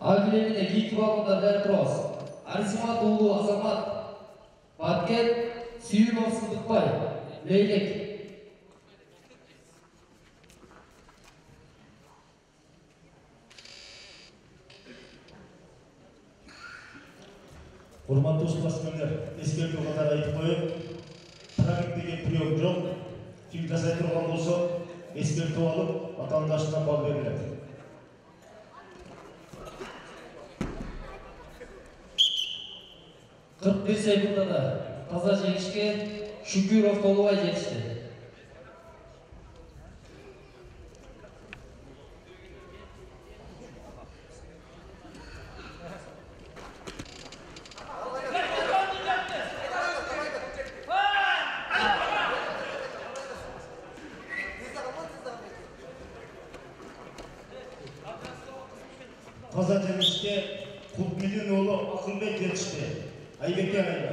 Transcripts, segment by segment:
Агилемине екі вагонда бәрі тұрауыз. Арсимат ұлы Азамат, Баткен, Сүйінов Сыдықбай, Лейлек. Құрматты спортсмендер, ескерту қатар айтып қойып, трагедияға прием жоқ, ким жасай тұрған болса, ескерту алып, отандашына бал беріледі. Bir sekundada таза жеңішке Шүкүров Толубай жетішті. Таза жеңішке Құлмедин ұлы Ақылбек жетішті. Айбеке ағайға.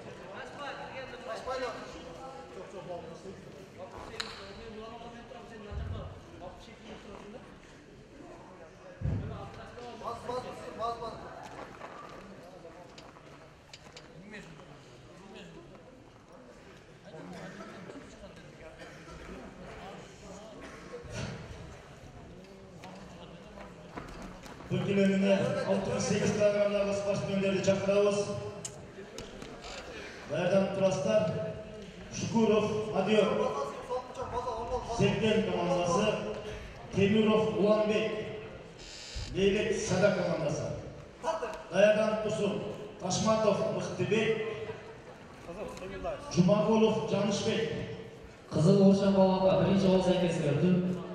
Өлкелеріне 68 килограммдағы спортсмендерді шақырамыз. Даярданып тұрасыздар. Шүкүров Адиор, Серкен командасы, Темиров Уланбек, Лейлек Сада командасы. Даярданып тұрсын. Ташматов Мықтыбек, Жұмағұлов Жанышбек. Қызыл Оршан балуанға бірінші ол сәйкес берді.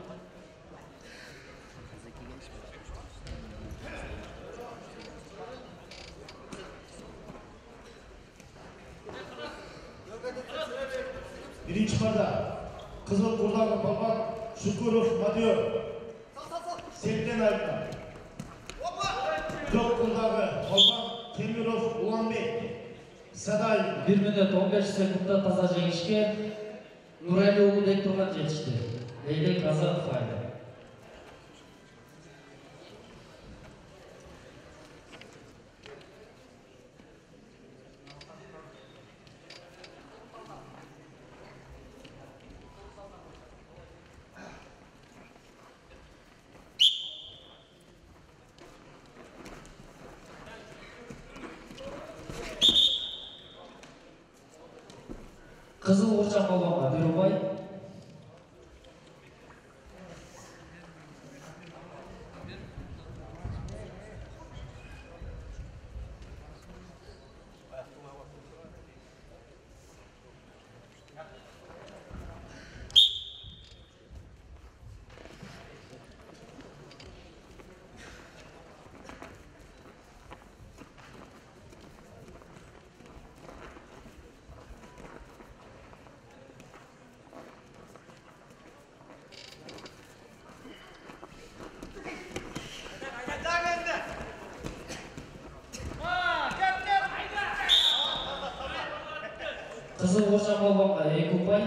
Birinci parda Kızıl Kurdağı Balban Şükürov Madıyor Serken Ayıp'ta. Dök Kurdağı Balban Temirov Ulanbek Saday 1 minut 15 sekundda таза жеңішке Нұрәлі ұлы дек тұрған жетішті. Лейлек Азатов айды. Қызыл Оршан балуанға Берубай. Қызыл Оршан балуанға Екубай.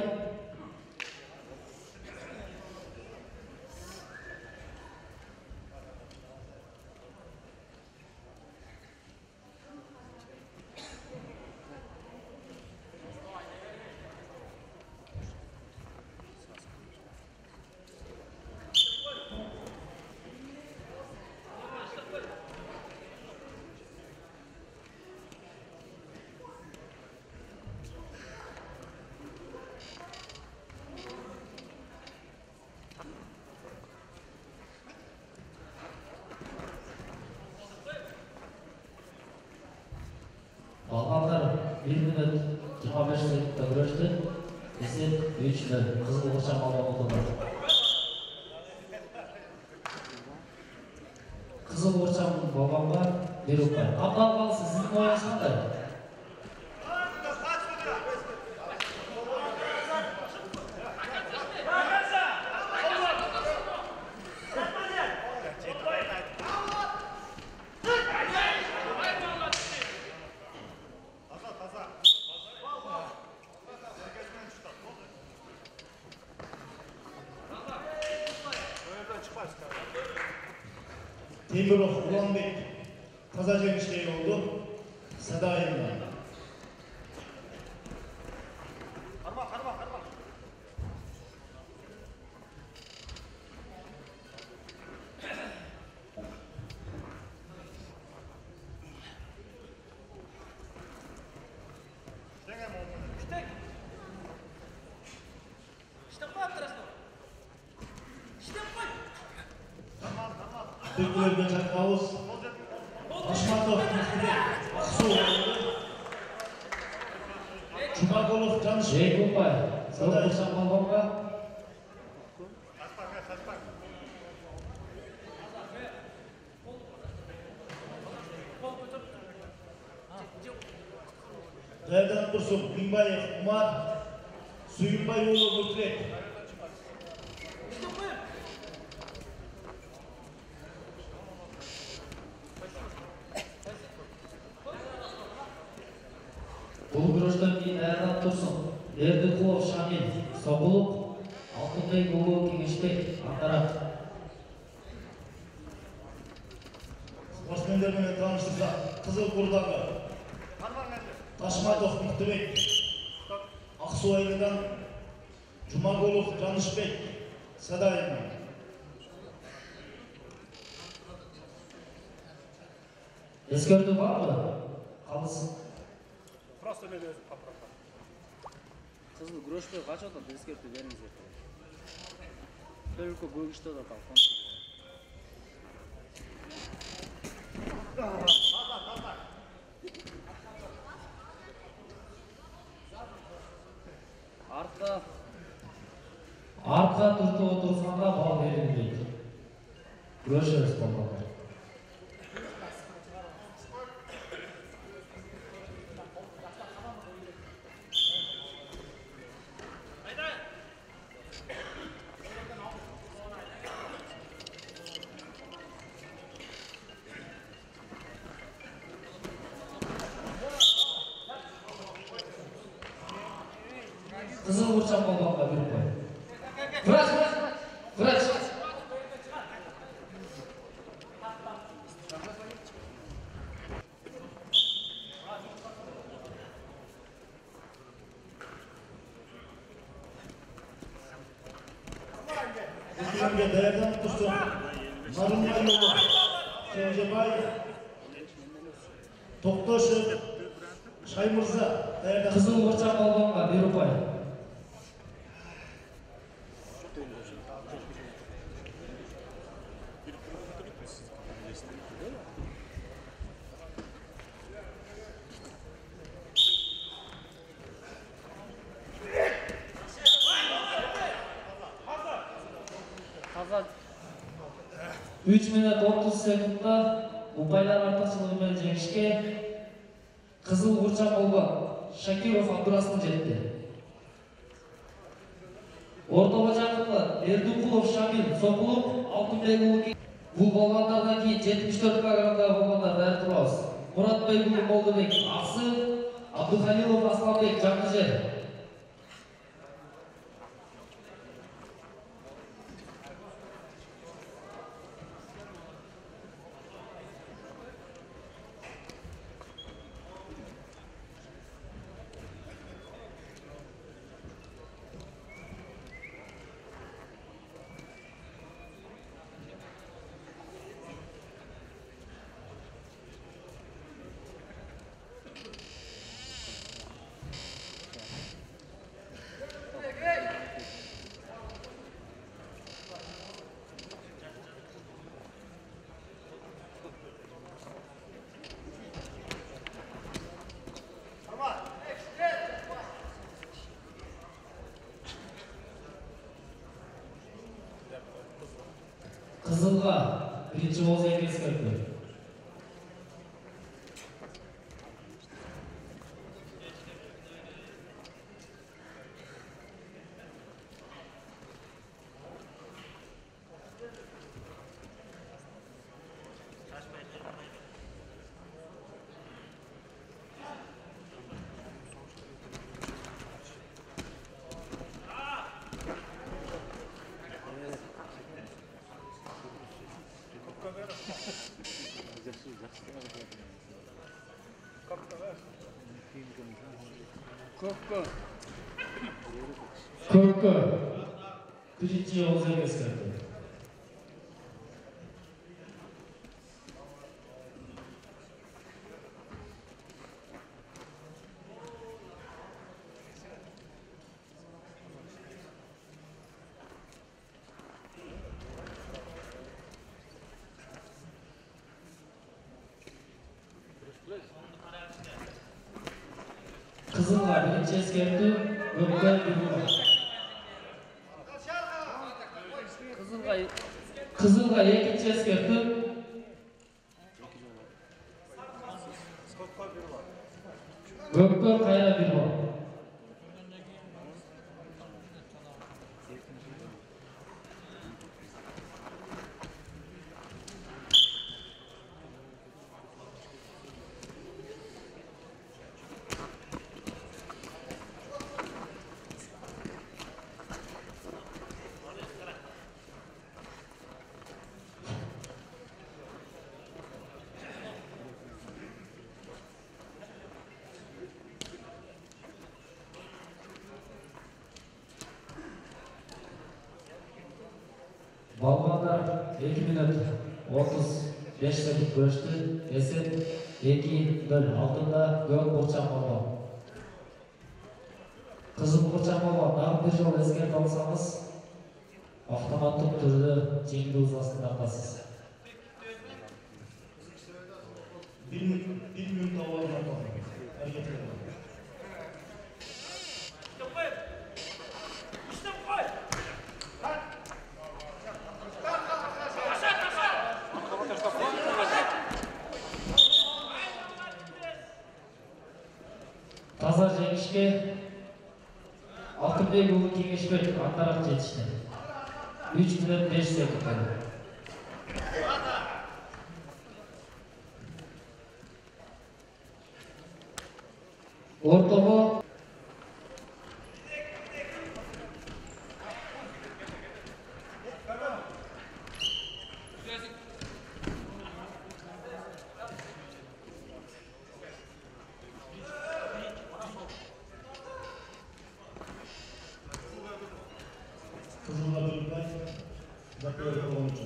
Балғандар 1 минут 25 секундта күресті. Есеп 3-0 Қызыл Оршан балуаны ұтылды. Қызыл Оршан балуанға Берубай. Қапқал қалысы сіздің ойыңыз қандай? Темиров Уланбек таза жеңишке ие болду. Садайынан. Türklerden Çakavuz, Aşmatov, Aksu, Çumakolov, Canışbek. Жейкупай, Садайсан балбонга. Даярдан Турсун, Минбаев, Умар, Сүйінбай Улы Нұртілек. Бұл күрөштөн кийин Даярдан Турсун, Бердикулов Шамил, Соголук, Алтынбек Улуу Кеңешбек, Андарак. Спортсмендер менен тааныштырсак, Кызыл Курдагы Ташматов Муктубек, Аксу айылынан Жумагулов Жанышбек, Садайынан. Эскертүү барбы? Калысын. Просто мен өзім қапыраққа. Қызыл күрөшпей қачады, ескерту беріңіздер. Только көгішті да талқан. Артқа түртіп отырсаңға бал берілмейді. Көршіңіз болмады. Қызыл бурчак болғанға беріп қой. Врач! Bizimle Даярдан Турсун, Нарынбай Улы, Кенжебай, Токтошев, Шаймырза, Даярдан Қызыл бурчак болғанға беріп қой. Үч минут 30 секундта ұпайлар артықшылығымен жеңішке Қызыл бурчак болған Шакиров Абдурасыл жетті. Ортаға жақында Бердикулов Шамил, Соголук, Алтынбек Улы. Бұл болғандардан кейін 74 килограммда болғандар даяр тұрабыз. Мұратбек Улы Молдыбек Ақсы, Абдухалилов Асланбек Жаңғыжер. Қызылға бірінші болса екес көрді. Көккө Күжітчі олзай кескерді. Қызылға бірінші ескерді, көккө бірінші. Қызылға екінші ескерді. Көккө қайра бірінші. Балбандар 2 минут 35 секунд көрішті. Есеп 2-0 алтында көк бұрчақ болған. Қызыл бұрчақ болған. Нағын бір жол ескеріп алсаңыз, автоматтық түрді жеңді ұзасын тартасыз. 1 минут ауылын аталды. Әрекет Таза жеңішке Алтынбек ұлы Кеңешбек аңғарақ жетішті. 3 минут 5 секунд. Ортоғы Қызылға бөлінбай, Закөйі қолыншы.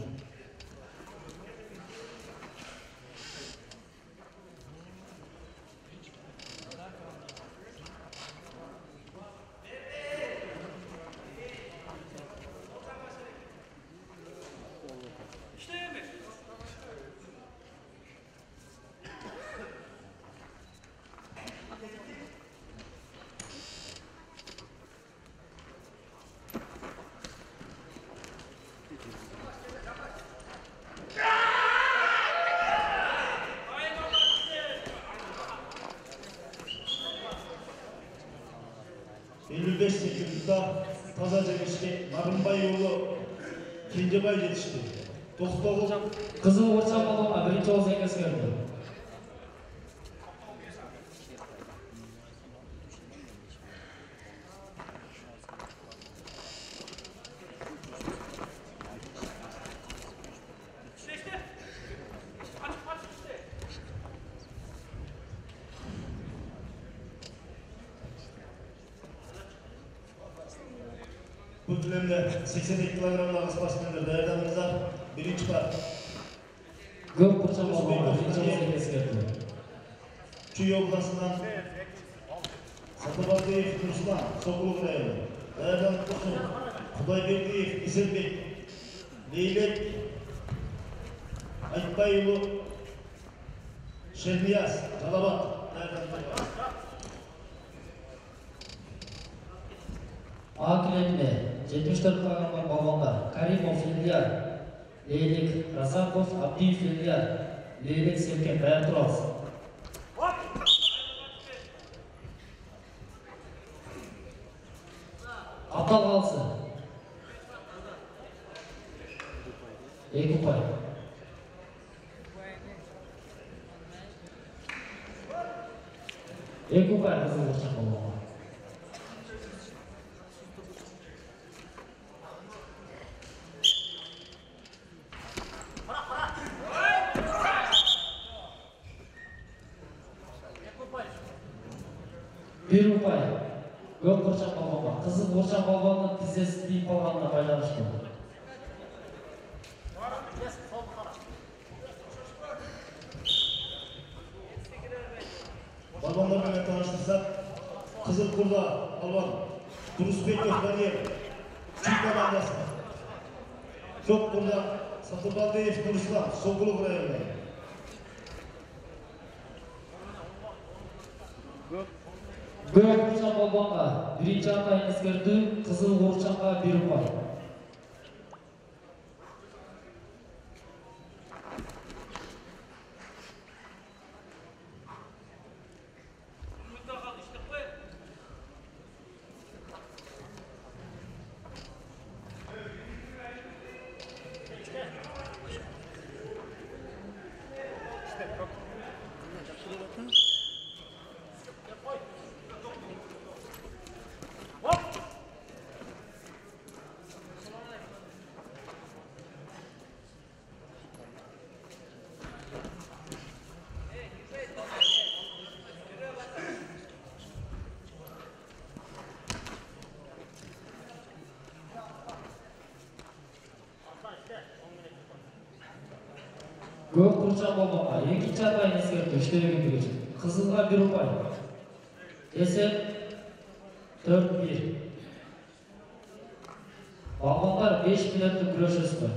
секундта таза жеңішке Нарымбай ұлы Кенжебай жетішті. Тоқтоғыл Қызыл орта балуға бірінші ол сәйкес келді. Bu dönemde 82 kilogramdan spasimenler dayanlarınızda birinci var. Gök burçam balуға бірінші ол сәйкес келді. Çuy oblasından Satıbardiyev Nursulan Sokuluk rayonu. Dayadan Kusun, Kudayberdiyev İselbek, Leylek, Aytbayulu, Şehniyaz, Calabat. Akilende 74 kg балуандар Каримов Илья, Leylek Разаков, Абдиев Илья, Leylek Серкен бәрі тұрасыз. Атал қалсы. Екі ұпай. Екі ұпай қызыл орта балуанға. 1 ұпай. Көк құршақ балуанға. Қызыл құршақ балуанның тізесі тиіп қалғанына байланышты. Балуандармен таныстырсақ, қызыл құрда балуан Тұрысбеков Данияр Чүй командасы. Көк құрда Сатыбалдиев Нұрислам Сокулов районы. Көк құршақ балуанға бірінші атайын ескерту, қызыл құршаққа 1 ұпай. Көк құршақ балуанға екінші атайын ескерту, үштелеген берешек. Қызылға 1 ұпай. Есеп 4-1. Балуандар 5 минуттық күрес өсті.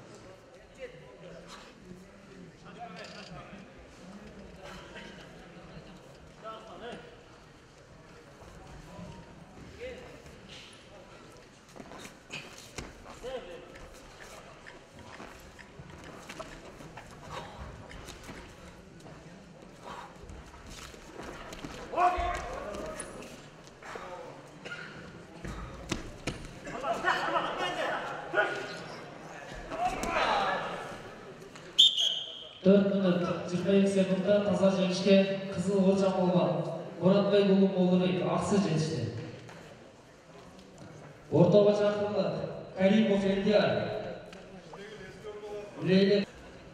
Секундта таза жеңішке қызыл құршақ балуан Мұратбай Молдыбек Ақсы жетішті. Ортаға шақырылды Каримов Элдияр. Лейлек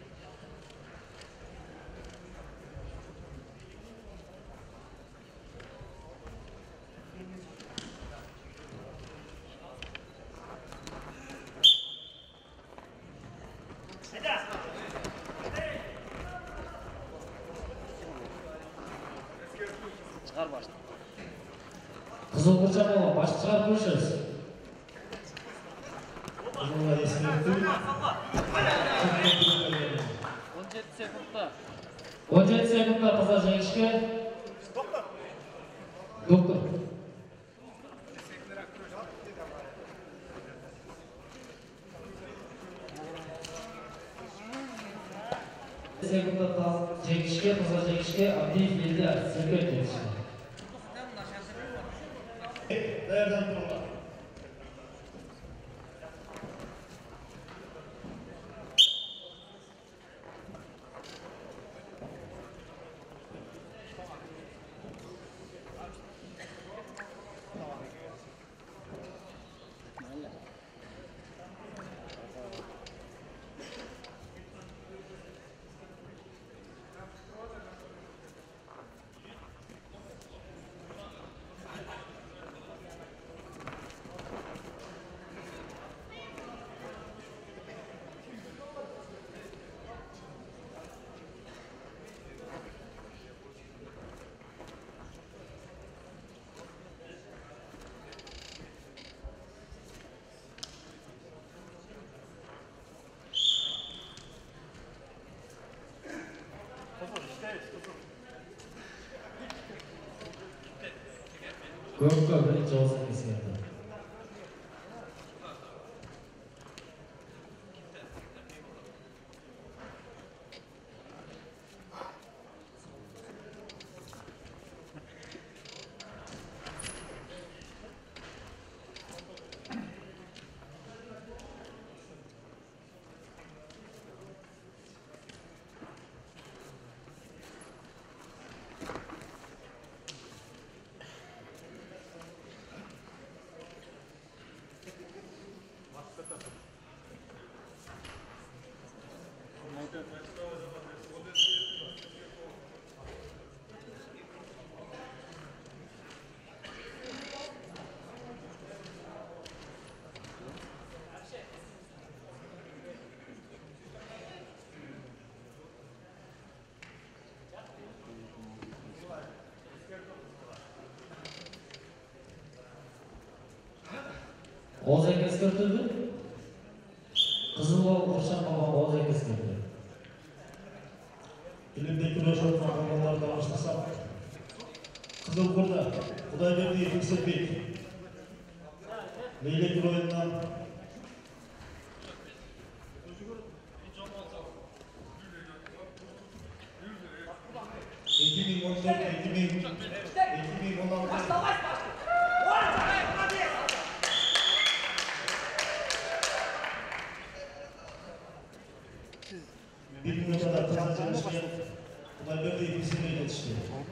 қызыл құршақ балуан башты шығарып көршіңіз. Қызылға ескерту. 17 секундта таза жеңішке. Доктор. Секундта жеңішке, таза жеңішке Абдиев Элдияр Серкер жетішті. Dayadan durma. Көкке бірінші ауысып ескерді. Озек ескертілді. Қызыл Қоршан балуан Озек ескертілді. Елімде күрес отқан балуандарды алғыштасақ. Қызыл Қорда Құдайберді Еңсербек. Лейлек ойыннан 2016 bir minutада таза жеңіске Құдайберді Еңсербек жетішті.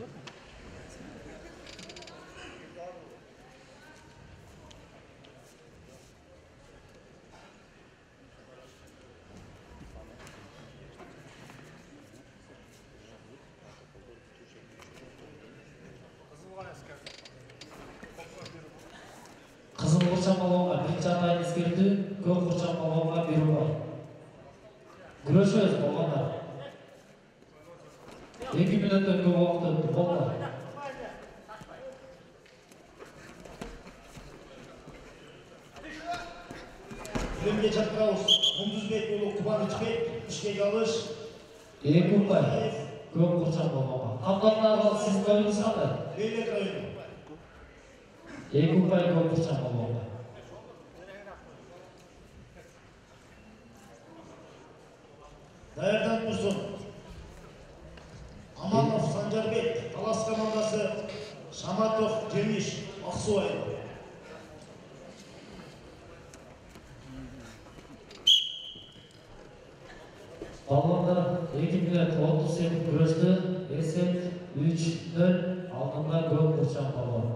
Қызыл Қоршан балуанға бірінші атайын ескерту, көк Қоршан балуанға беру бар. Күресеміз балуандар. 2 минуттан көп уақыт өтті болды. Filmge Çatkaus, Munduzbek yolu Kubanıçbek, İşkek Alış. 2 ұпай көк Қоршан балуанға. Қамдандағы сіз көңіліңіз қандай? Leylek rayonu. 2 ұпай көк Қоршан балуанға. Dayardan Dursun. Amanov Sanjarbek, Talas komandası Şamatov Cemiş, Aksuay. Балуандар 2 минут 30 секунд күресті, есеп 3-0 алдында көк Қоршан балуан.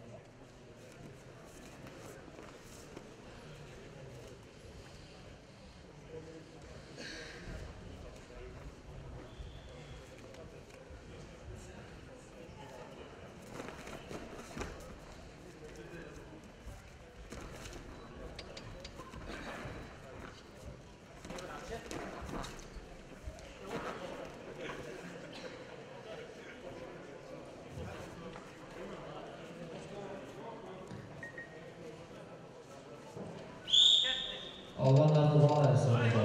Балуандарды бағалайық сонда.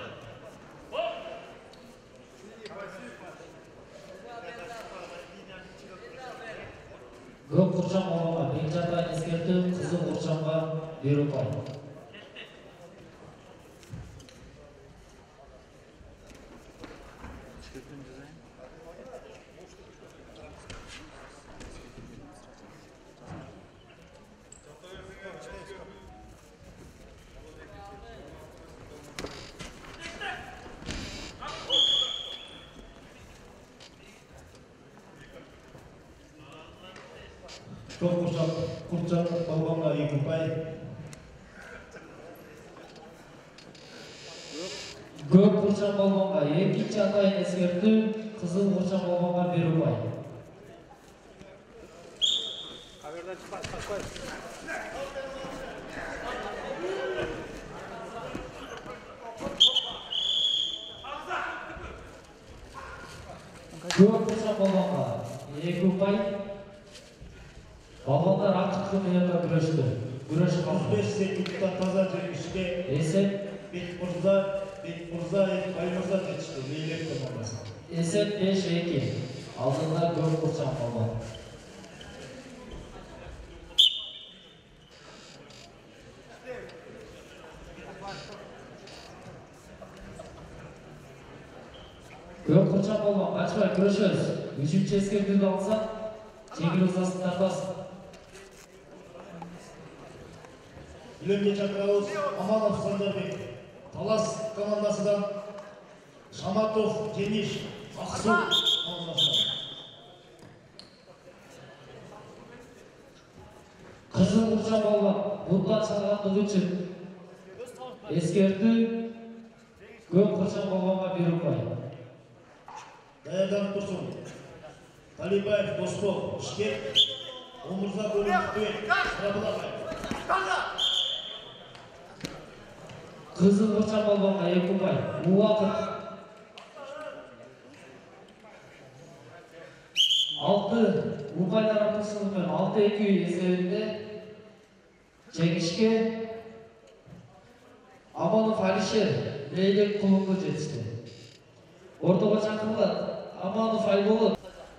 Көк Қоршан балуанға бірінші атайын ескерту, қызыл Қоршанға 1 ұпай. Çok Kurtcan balonla 2 ұпай. Көк Қоршан балуанға екінші атайын ескерту, қызыл Қоршан балуанға 1 ұпай. Камерадан шықпай. Көк Қоршан балуанға 2 ұпай. Балуандар ақтық минутта күресті. Күрес қалды. 35 sekundda таза жеңіске Есеп Бекмырза, Баймырза жетішті. Leylek komandası. Есеп 5-2 алдында көк Қоршан балуан. Көк Қоршан балуан қашпай күресеміз. 3-ші ескертуді алса, жеңіл ызасын тартасың. Filmge Çatkaus, Amanov Sanjarbek, Talas komandasıdan Şamatov Cemiş, Aksu komandası. Қызыл Қоршан балуан бұлттан салғандығы үшін ескерту, көк Қоршан балуанға 1 ұпай. Dayardan Dursun, Talibаев Доспол, İşkek, Omurza Bölümlükbek, Sarabulakay. Қызыл Қоршан балуанға 2 ұпай. Уақыт 6 ұпайлар артықшылығымен 6-2 есебінде жеңішке Алишер Лейлек клубу жетишти. Ортого чакырылат Аманов Айболот.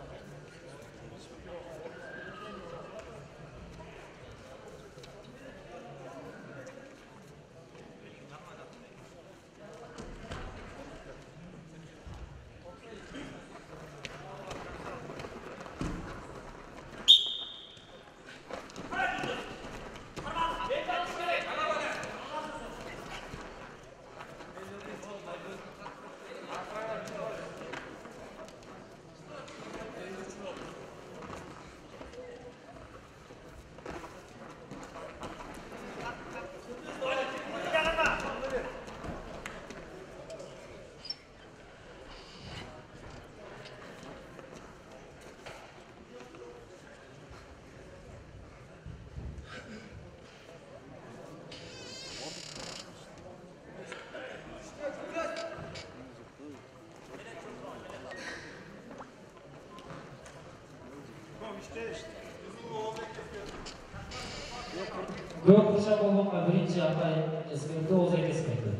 Көп курша болгонго биринчи апай эскерди, озек эскерди.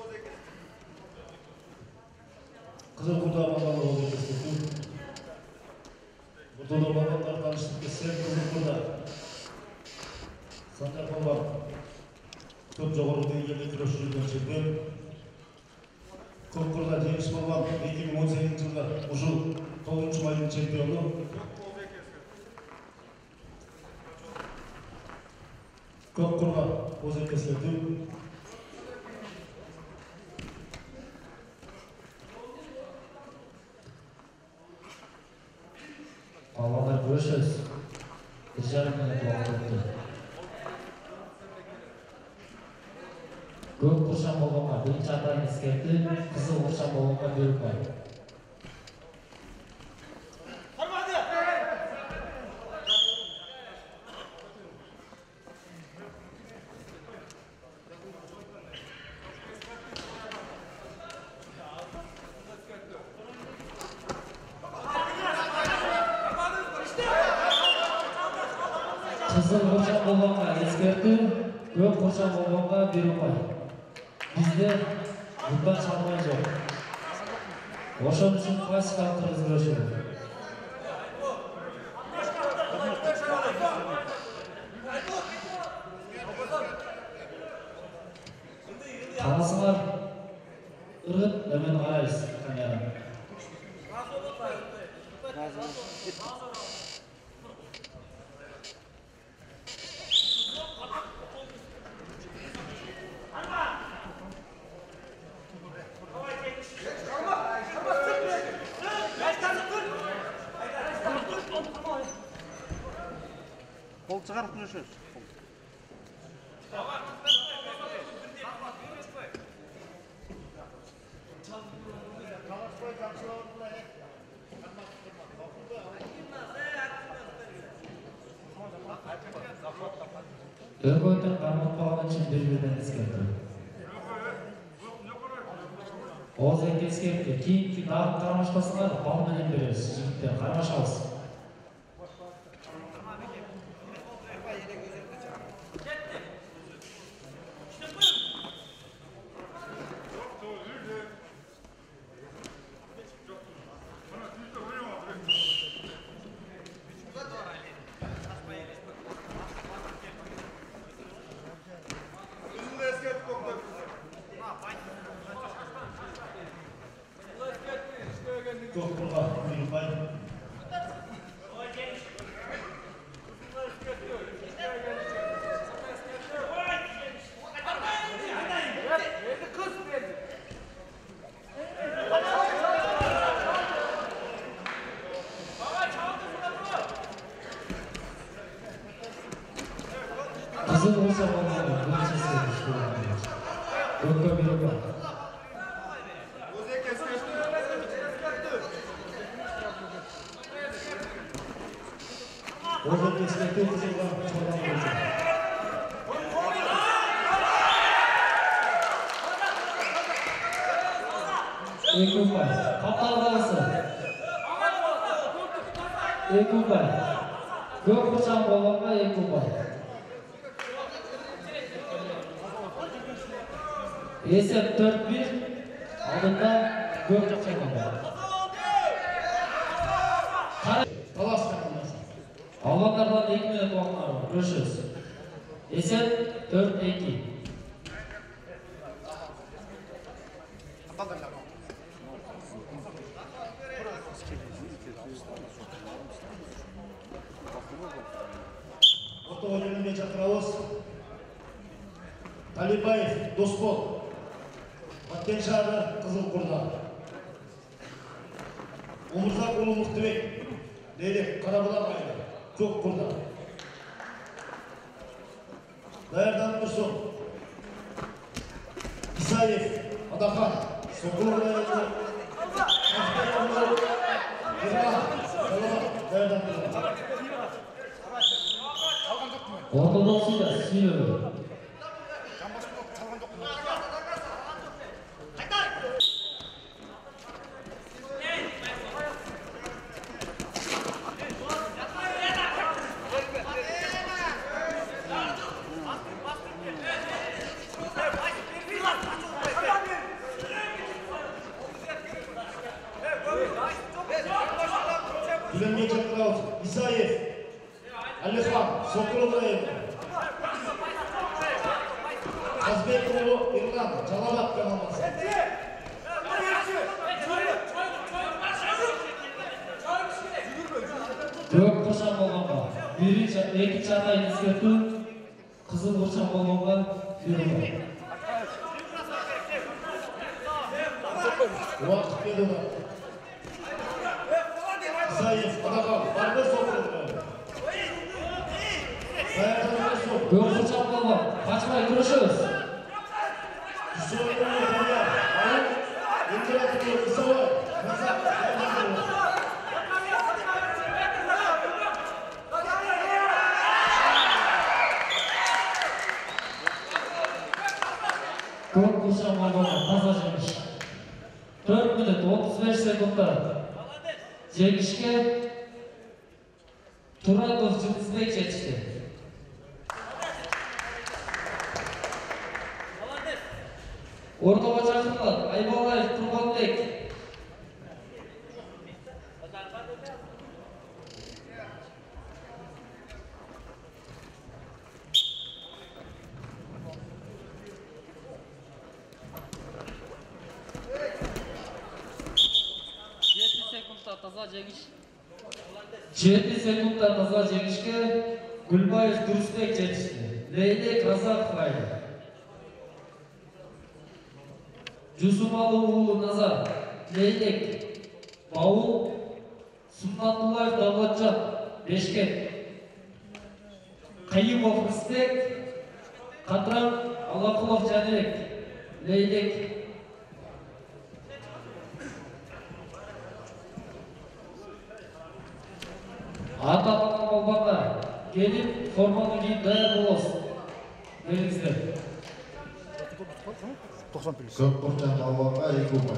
Кызыл Курда балалы озек эскертүү. Бутулда балалар таныштык кетсе Кызыл Курда. Сандар балбар. Көп жогору деңгээлде күрөшүп жүргөн жерде. Көк Курда жеңиш болгон 2018 жылда ушул 9-майдын чемпиону. Көк Курда озек эскертүү. Балалар күрөшөбүз. 1,5 мүнөт убакыт өттү. Көк куршан болгонго биринчи атайын эскертти, кызыл куршан болгонго буйрукпай. Kızıl kуршан болгонго эскертүү, көк куршан болгонго буйрукпай. Бизде мындан чалмай жок. Ошон үчүн классикалык кыргыз күрөшү. Каласыңар ыргыт эмен карайбыз камераны. Кол чыгарып күрөшөбүз. Өргөтөн карматпаган үчүн бири-биринен эскертүү. Озек эскертти. Кийинки дагы кармашпасыңар, бал менен беребиз. Жигиттер кармашабыз. Көк Курда буйрукпай. Kızıl kуршан болгонго биринчи эскертүү. Көккө буйрукпай. Озек эскертүү кызылга чыгарган болчу. Ekubay, Kaptal Kalası. Ekubay. Gök kuşan bolonga Ekubay. Esep 4-1. Алдында көк команда. Талас командасы. Албандардан 2 минут уақыт бар. Көрішіңіз. Esep 4-2. Орта ойынымен шақырамыз. Талибаев Досбол. Баткен шары Қызыл Құрда. Умырзақ ұлы Мұқтыбек. Лейлек Қарабұлақ айы. Көк Құрда. Даярдан Тұрсын. Исаев Адахан. Соқыр Райы. Даярдан Тұрсын. Ортодоксида Силева. Güvenliğe çakıramız. İsayev. Alihan. Soqur Rayı. Azbekoğlu İrlan. Çalabak komandası. Көк құршақ болғанға екінші атайын ескерту, қызыл құршақ болғанға бұйырылды. Уақыт берді. Исаев Адахан. Барды Соқыр Райы. Көк құршақ болған. Қашпай күрішіңіз. Көк құршақ болған. Таза жеңіш. 4 минут 35 секундта жеңішке Туратов Жылдызбек жетішті. Ортаға шақырылады. Айбалаев Құрбанбек. Жеті секундта таза жеңішке Гүлбаев Дұрысбек жетішті. Лейлек Разақов айды. Жусумалыұлы Назар, Лейлек, Бауыл, Суннатуллаев Давлатжан, Бешкет, Қайымов Рысбек, Қатрам Алақұлов Жәнібек, Лейлек. Ата-ана болғандар, келіп форманы киіп даяр боласыз. Беріңіздер. Көк құршақ алуға 2 ұпай.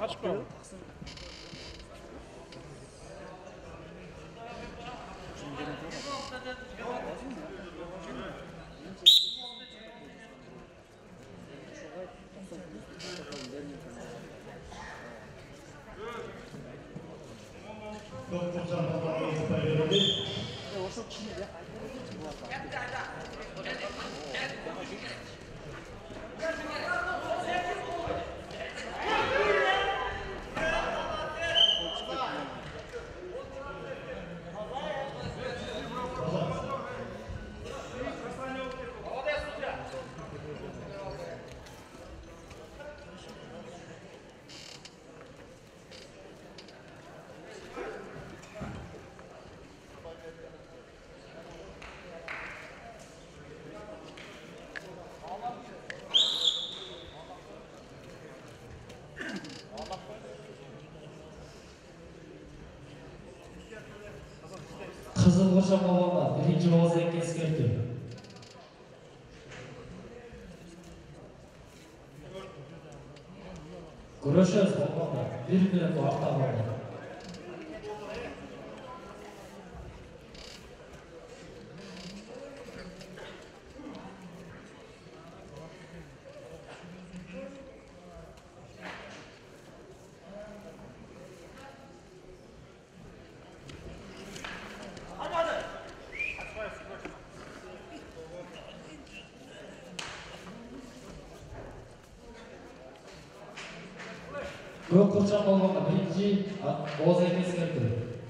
Көк құршақ алуға 2 ұпай берілді. Қызыл құршақ болғанға бірінші ауыздан ескерту. Күрішіңіз болғанға 1 минут уақыт алды. Көк құршақ болғанда бірінші Оғыз Айке ескертті.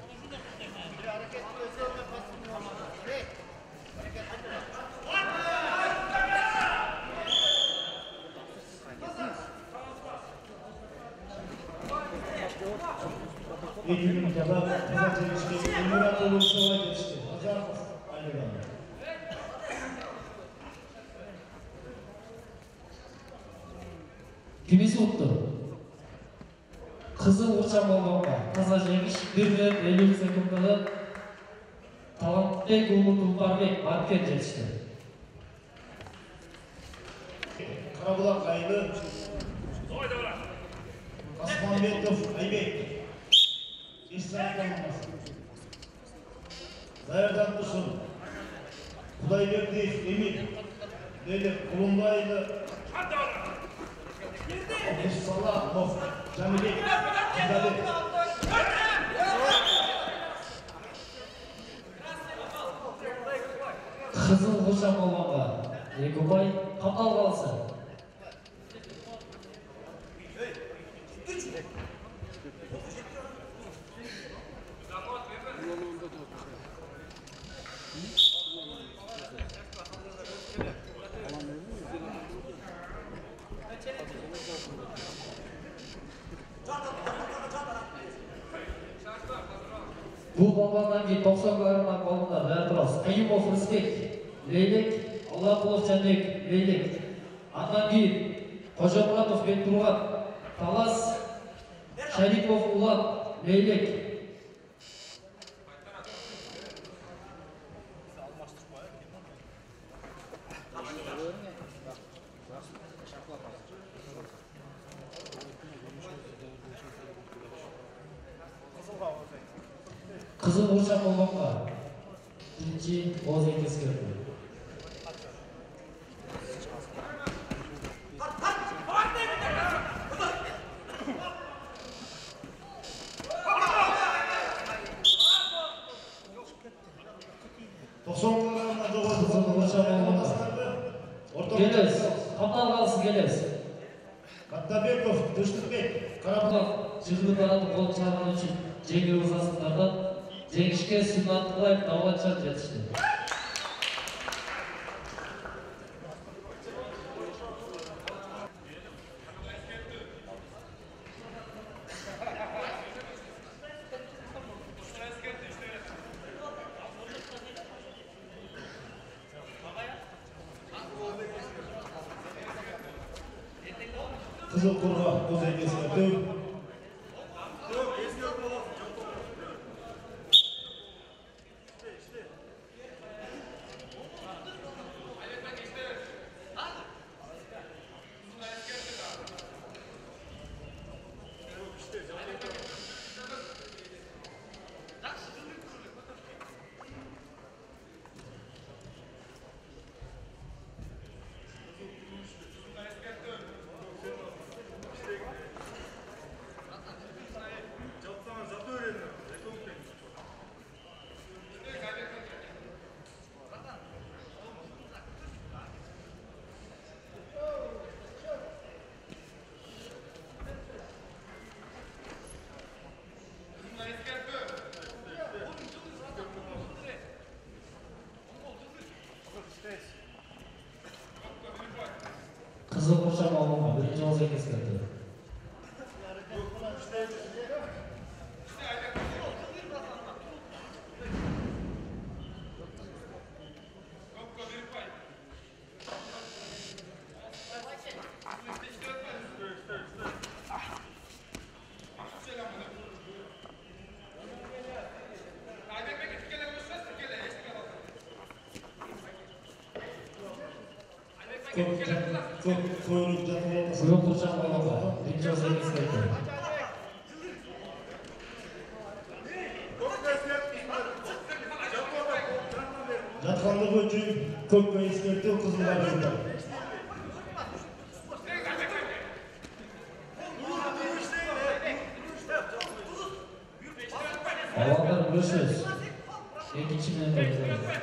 Eğitimin kadar kazanç ilişkileri Emir olursa olay geçti. Azarmaz. Aynı Kimisi ұтты. Қызыл құршақ болғанға таза жеңіш 1 минут 50 секундада Талантбек ұлы Тұлпарбек бапкер жетішті. Қарабұлақ Айлы, Османбетов Айбек, Исраил командасы. Заярдан Тұрсын, Құдайбердиев Эмил, Лелек Құлымбайлы, Абдусалахов Жәмилек, Құдабек. Қызыл құршақ болғанға Екубай қапал қалсы. Бұл болғаннан кейін 90 барынан болғандар Вертроз, Қайымов Рысбек, Лейлек, Аллақұлов Жәнбек, Лейлек, Анангир, Қожамұратов Бектұрған, Талас, Шарипов Улан, Лейлек. Қызыл құршақ болғанға бірінші Оғыз Айке ескертті. Қызыл құршақ болғанға келес, қапал қалсы келес. Қаттабеков, Түштікбек, Қарабұлақ жүргізіп баратын қолын шығарған үшін жеңіл ұзасындардан жеңішке Сүннатұлаев Дауғатжан жетішті. Қызыл Қорға Оғыз Айке ескертті. Қызыл құршақ болғанға бірінші Оғыз Айке ескертті. Қызыл құршақ болғанға бірінші Оғыз Айке ескертті. Жатқандығы үшін көп ескерту қызылға берді. Балалар көршілес. Екінші минут өтті.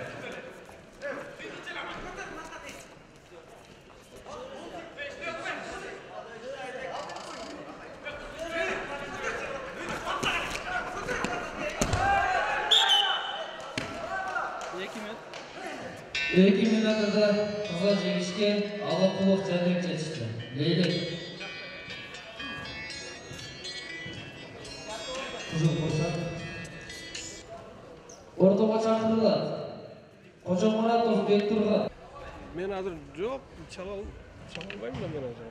2 минутада қызға жеңішке Алапулов Жәнібек жетішті. Лейлік. Қызыл Қоршан. Ортаға шақырылады. Қожамұратов Бектұрған. Мен азыр жоқ, чала албаймын да мен азыр.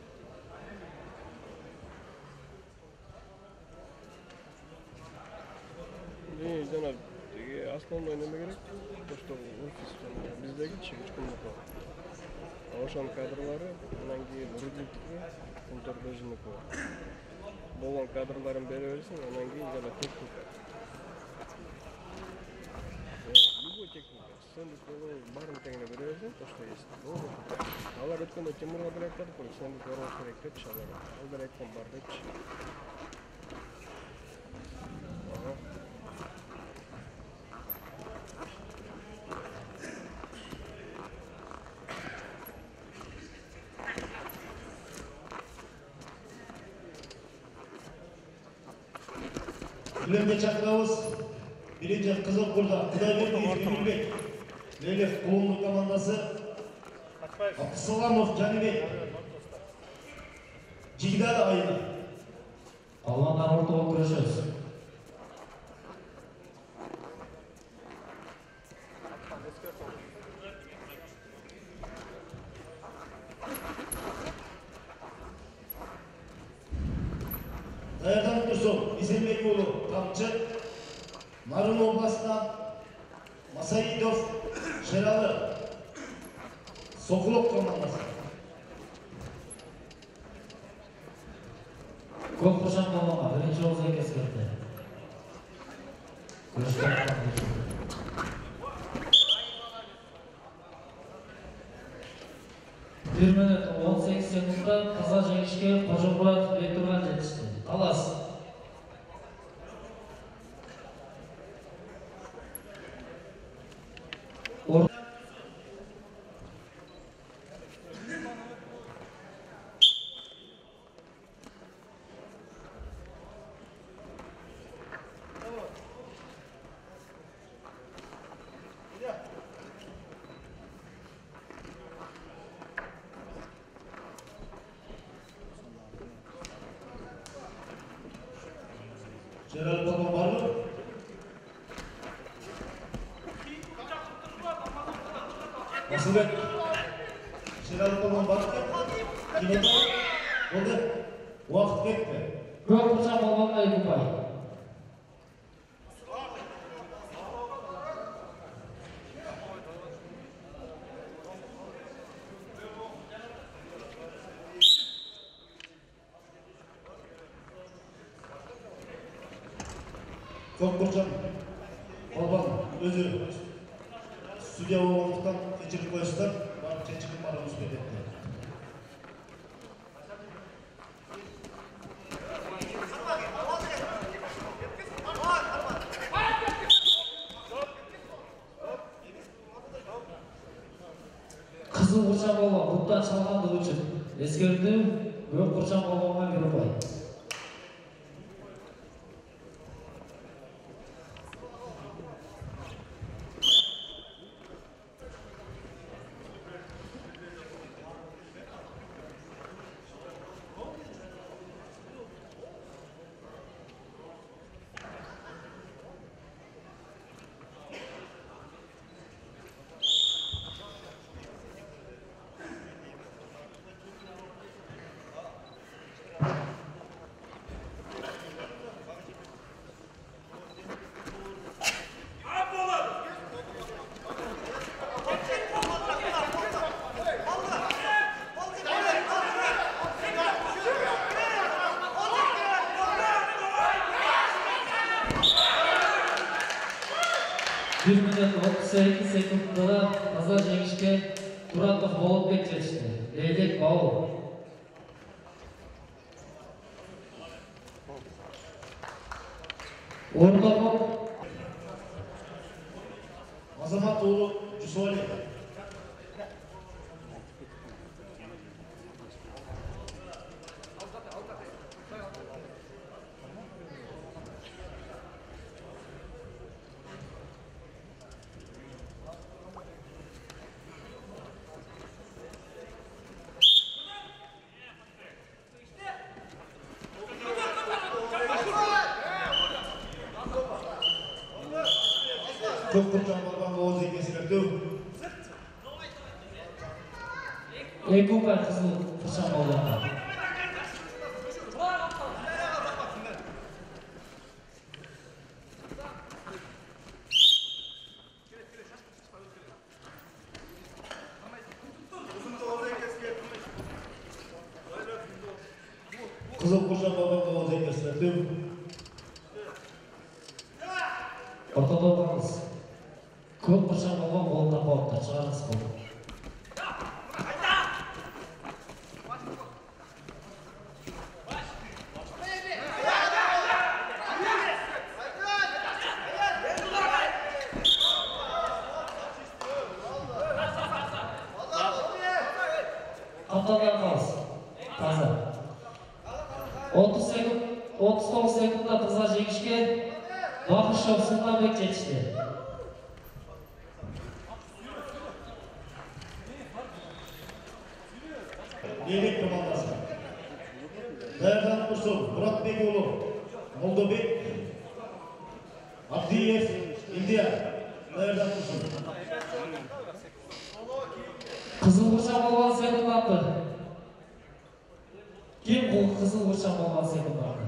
Жана основной неме керек? То, что офис биздеги чечкиндики. Ошонун кадрлары анан кийин Рудниктики, Контордожиники. Болгон кадрларын бере берсең, анан кийин жана техника. Любой техника. Сендик барын тегине бере берсең, то, что есть. Алар өткөндө Тимурга деле айттык, сендик орол керек депчи алар. Ал деле айткан бар депчи. Bilemde çakırağız. Birinci Kızıl Kurda, Kudayberdi, Emirbek, Leylef Kulumluk komandası, Abdüsalamov, Canibek, Cigdal Ayna. Балуандар ортаға күреседі. Dayadan Dursun, İzmirbekoğlu, Kamçı, Narın Oblası'ndan Masayidov, Şeralı, Sokulok komandası. Көп қошан балуанға бірінші жол сәйкес кетті. Күрештен бір минут 18 секундта қызға жеңішке Қожамұратов Бектұрған жетішті. Талас. Şeral Babam var mı? Nasılbek? Şeral Babam var mı? Kime var? Oldu. Vakit bekle. Көп қошан балуанға 2 ұпай. Çok Burcan, Balban, özü stüdyo olmaktan geçirip koyuşlar, var çeçikim aramız bedetti. Қызыл қошан балуан бұттан шалғандығы үшін ескерту, көп қошан балуанға 1 ұпай. Bir minut 32 sekundada таза жеңішке Туратов Болотбек жетішті. Лейлек Бауыр. Ордабов Азаматоğlu Cüsoli. Көп құрчан балуан Оғыз ескерту. Екі ұпай қызыл құрчан балуанға. Қызыл құрчан балуан Оғыз ескерту. Ортада отырыңыз. Көп құрчан балуан қолында қалыпты, шығарыңыз болды. Қапталдан қалыз. Таза. 39 секундда таза жеңішке Бақышев Сұлтанбек жетішті. Лейлек командасы. Даярданып тұрсын Мұратбекұлы Молдобек, Абдиев, Илья. Даярданып тұрсын. Қызыл құршан болған секундатты. Кем бұл қызыл құршан болған секундатты?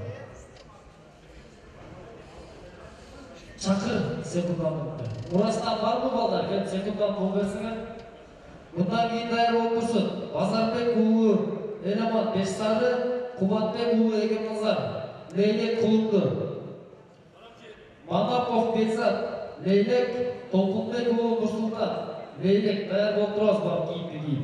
Шақыр секундатты. Мұрастан бар мұ балдар? Кем секундат бол берсіңер? Бұндан кейін дайыр болып тұрсын. Базарбек ұлы Эламан Бештары, Құбатбек ұлы Егемназар, Лейлек Құлынды. Манапов Бекзат, Лейлек, Толқынбек ұлы Нұрсұлтан, Лейлек дайыр болып тұрас бар кейінгі кейін.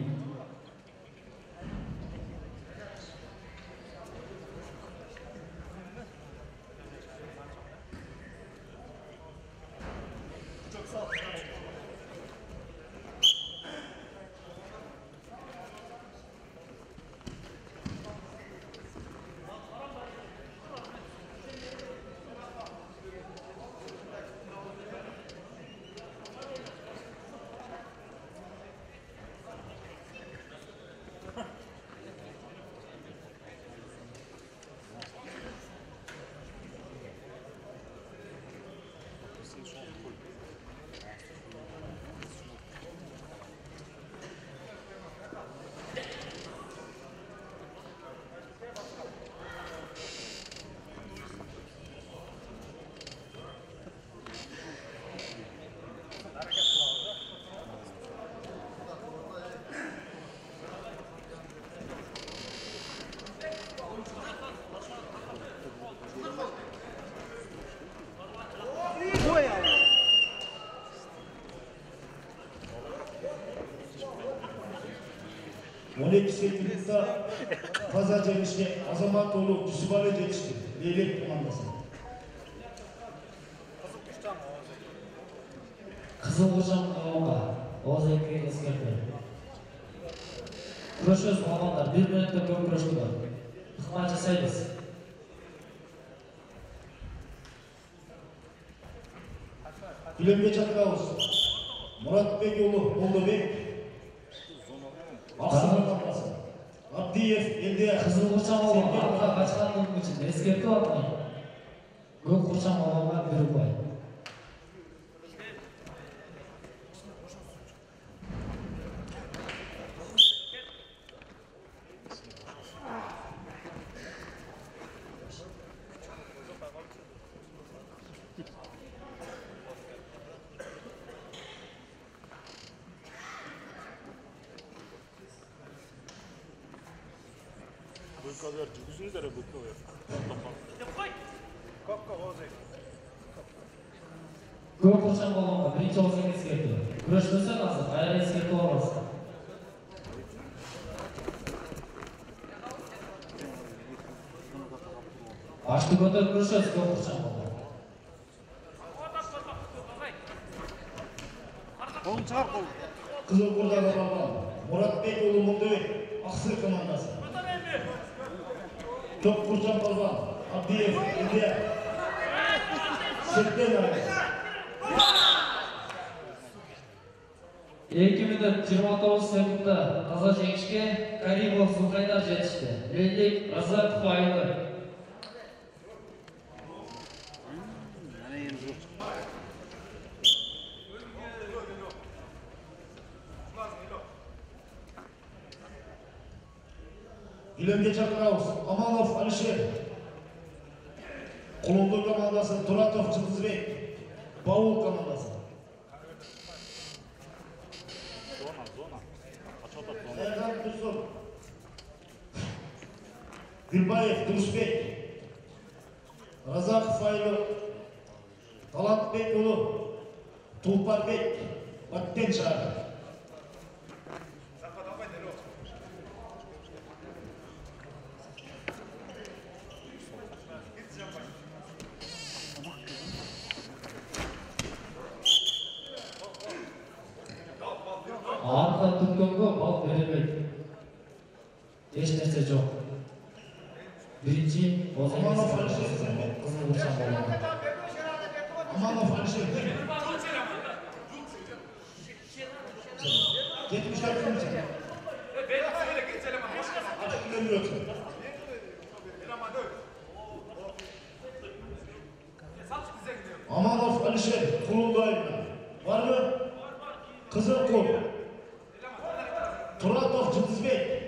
секундта таза жеңішке Азаматұлы Жүсіпәлі жетішті. Лейлек командасы. Қызыл құршан қауымға Оғыз екіге ескерді. Күресші балуандар 1 минутта көп күресші бар. Ықпан жасаймыз. Күлемге Чатқауыз, Мұратбекұлы Молдобек, Ақсың командасы. Абдиев, Елдия. Қызыл құршан қауымға артқа қачқанның үшін ескерді атмай. Көк құршан қауымға 1 ұпай. Kadar cüzünüzlere bakıyor. Көк құршан қауымға бірінші Оғыз ескерді. Күресшісі қазір қайыр ескерді оларсы. Ашты көтер күресшісі көк құршан қауымға. Қызыл құрдағы балуан, Мұратбекұлы Молдобек, Ақсыр командасы. Көк құршан балуан, Абдиев, Елдия. Шеттен арасы. 2 минут 29 секундда таза жеңішке Каримов Зулқайдар жетішті. Лейлек Разаков Айнұр. Bilemge çakırağız. Amanov Alişer. Kulundu komandası Turatov Çıldızbek. Bavul komandası. Erdan Dursun. Gülbayev Durusbek. Razak Faylı. Talantbek Ulu. Tulparbek. Batten çağırdı. Arka tutkongo bal verilmedi. Hiç nerse yok. Birinci bozulması kızıl uçan balonda. Amanov Alişer. 74 gün için. Amanov Alişer kuruldu ayına. Var mı? Kızıl kol. Turatov Çıldızbek.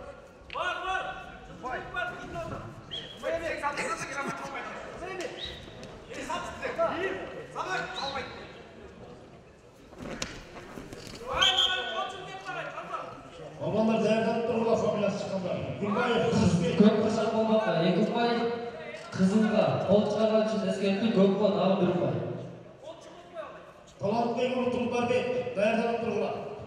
Babanlar değerden durula familyası çıkanlar. Gülbayev Durusbek. Көп қашан болғанда екі ұпай, қызылға қол шығарған үшін ескерту көп ұпай тағы бір ұпай. Talantbek Ulu Tulparbek. Değerden durula.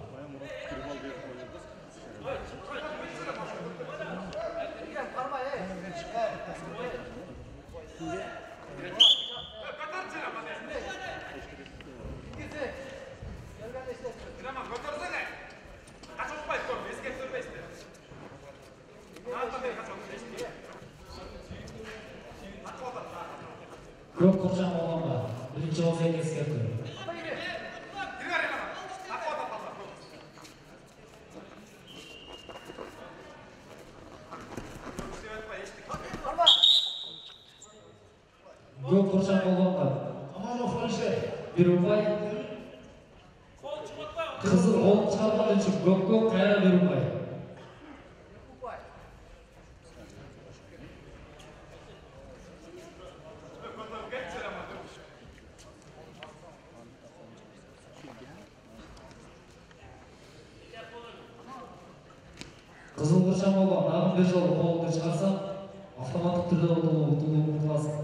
Көп қашан болғанда бірінші озен ескерту. Көп қашан болғанда Amanov Alişer. bir ұпай, қызыл қол шығарған үшін көпке қайра бір ұпай. Қызыл қыршан болған ағын бір жолы қолыңды шығарсаң, автоматтық түрде ұтыласың.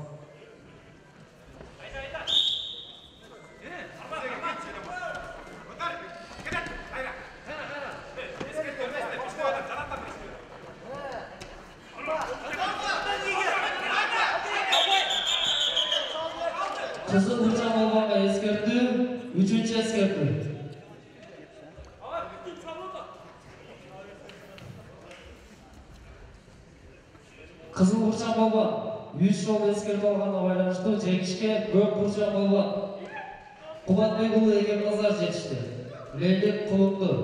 Қызыл қыршан болғанға ескерту, үшінші ескерту. Қызыл қыршан болған, 3 жол ескерту алғанға байланышты жеңішке көп қыршан болған. Қубатбек ұлы Егемназар жетішті. Лейлек құлынды.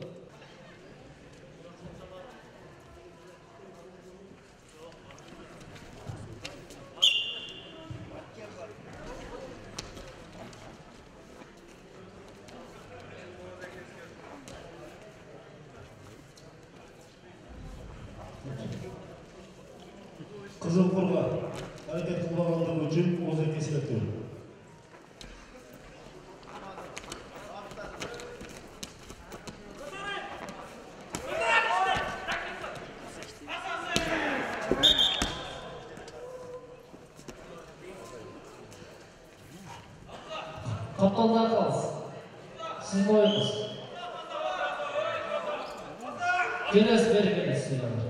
Kızıl Kurga. Hareket kullananlar için ozek eskерту. Kaptanlar kalsın. Sizin oyunuz. Келесі бергеніз сыйлады.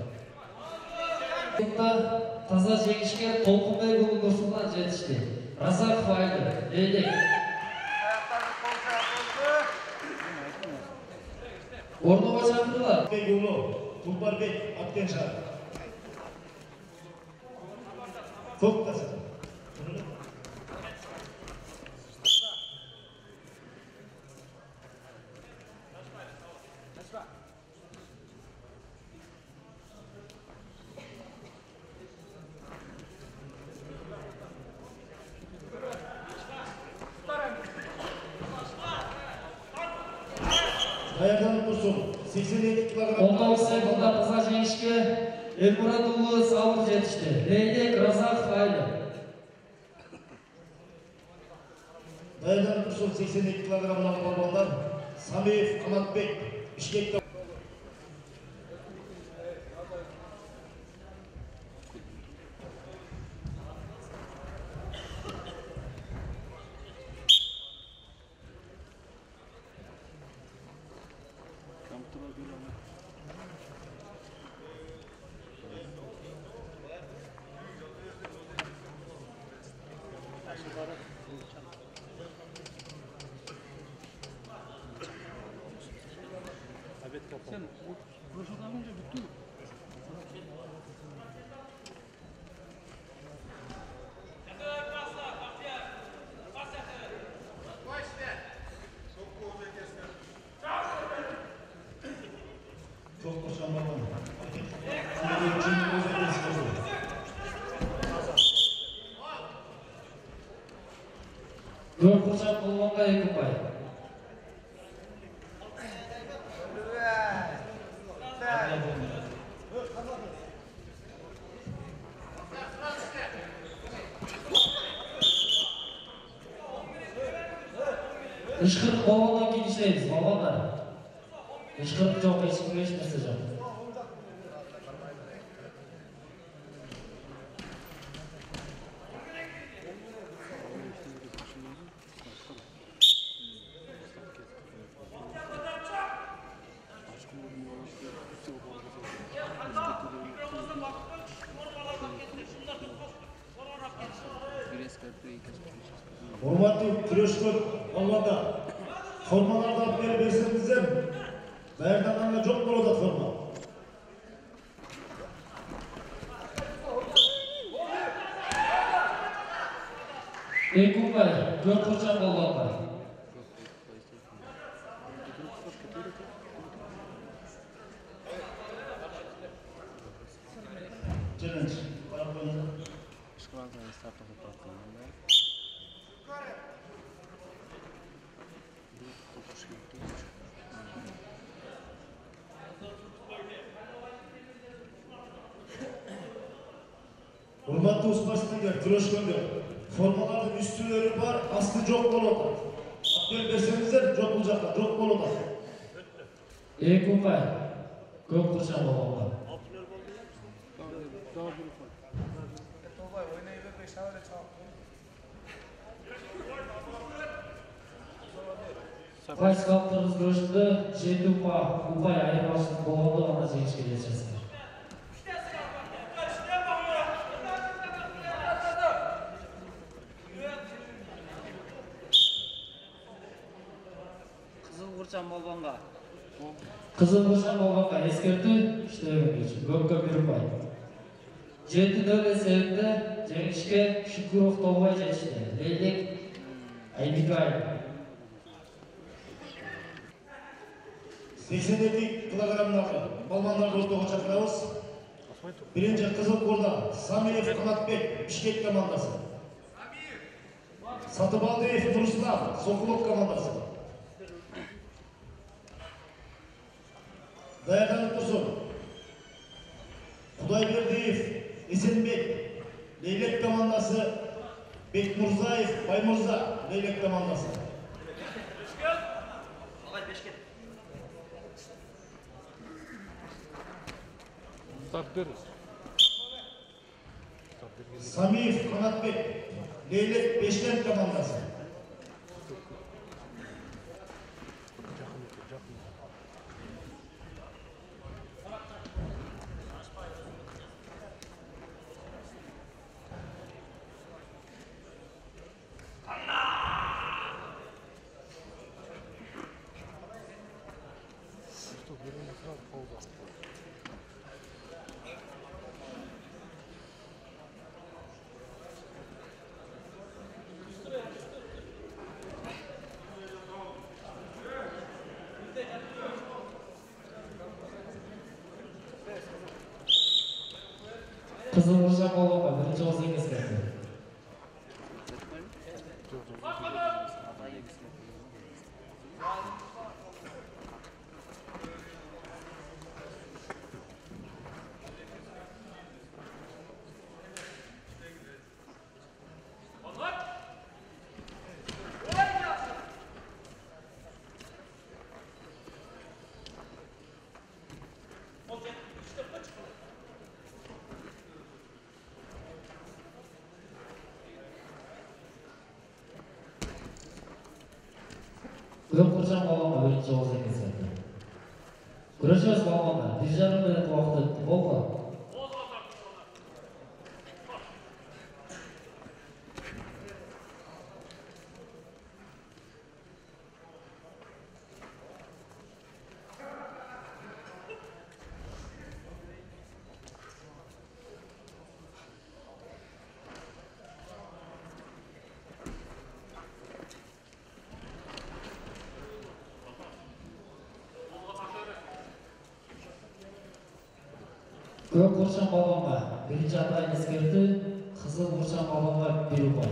Таза жеңішке Толқынбек ұлы Нұрсұлтан жетішті. Разак Файлы, Лейлек. Орнуға шақырылар. Бек ұлы, Tulparbek, Attenşar. Çok tasın. Ayardan Dursun, 82 kilogram. 19 sekunda таза жеңішке Elmurad уулу Sabır жетишти. Leylek Razakov Aylin. Dayanып тұрсын 82 килограммнан балбандар Самиев Қанатбек Бишкекте. Çok boşanmadan. Көрқұршақ болғанға 2 ұпай. Ышқырық болғаннан кейін ішлейміз, балғандар. Ышқырық жоқ, ешкімге ешнәрсе жоқ. Hormatlı күрөшкөр балбандар. Формаларды алып келип берсеңиздер, баярданганга жок болот форма. Екі ұпай, Көрқұршақ болғанға. Challenge. Hormatlı uspaşlıklar, күрөшкөндөр. Формалардын üstülері бар, асты жоқ болот. Алып келип берсеңиздер, жоқ бул жакта, жоқ болот. 2 ұпай, Көрқұршақ болғанға. Қайсы қалыптырыз күрөшінде 7 ұпай айырмашылық болғанда ғана жеңіске жетесіздер. Қызылқұршақ болғанға. Қызылқұршақ болғанға ескерту, іштегі үшін көпке 1 ұпай. 7-0 есебінде жеңіске Шүкіров Толбай жетішті. Leylek Айбек Айлин. 82 килограммдағы балбандарды ортаға шақырабыз. Биринчи Қызылқорда Самиев Қанатбек Бишкек командасы. Сатыбалдиев Нұрислам Сокулов командасы. Даярданып тұрсын. Құдайбердиев Есенбек Leylek командасы. Бекмұрзаев Баймұрза Leylek командасы. Самиев Қанатбек Leylek Бешлен командасы. Қызылқұршақ болғанға 1-ші осы ескерту. Көпқұршан балуанға бірінші ауыз еңгізді. Күресөз балуаны 1,5 минут уақыт өтті. Болды. Көк құршан балуанға бірінші атайын ескерді, қызыл құршан балуанға 1 ұпай.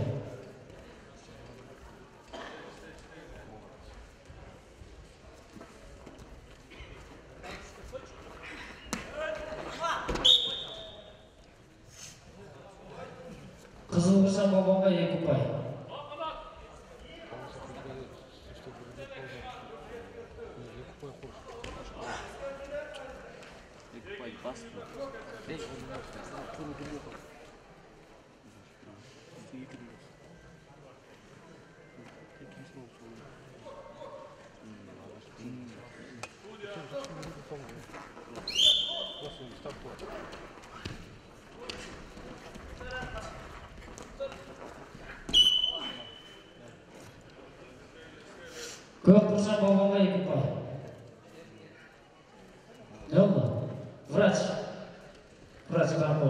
Қызыл құршан балуанға 2 ұпай. Көк құршан балуанға 2 ұпай. Не oldu? Врач қарқы.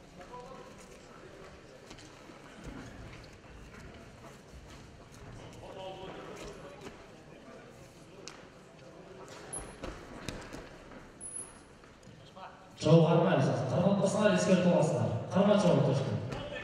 Çoğu қармайсыз. Қарматпасыңар ескертіп аласыңар. Қармат çoğu точка.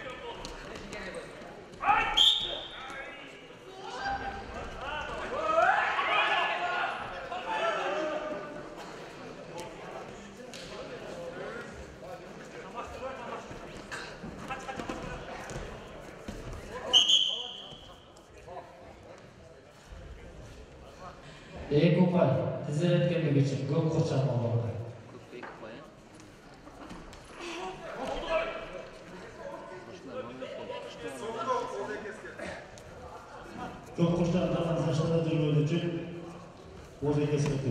Екі ұпай. Тізелеткендігі үшін көк құршан балуанға. Көк құршан жаған зашында жүргені үшін ол ескертті.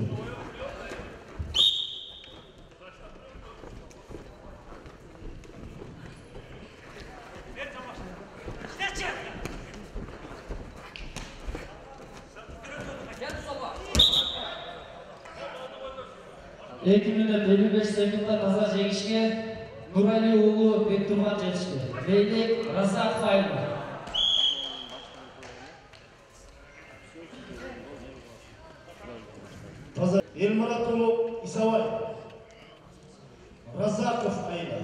Екі минут 55 секундта таза жеңішке Нұрәли ұлы Бектұрған жетішті. Бейлек Разақ Файлы. Елмұратұлы Исавай, Разақов Айда.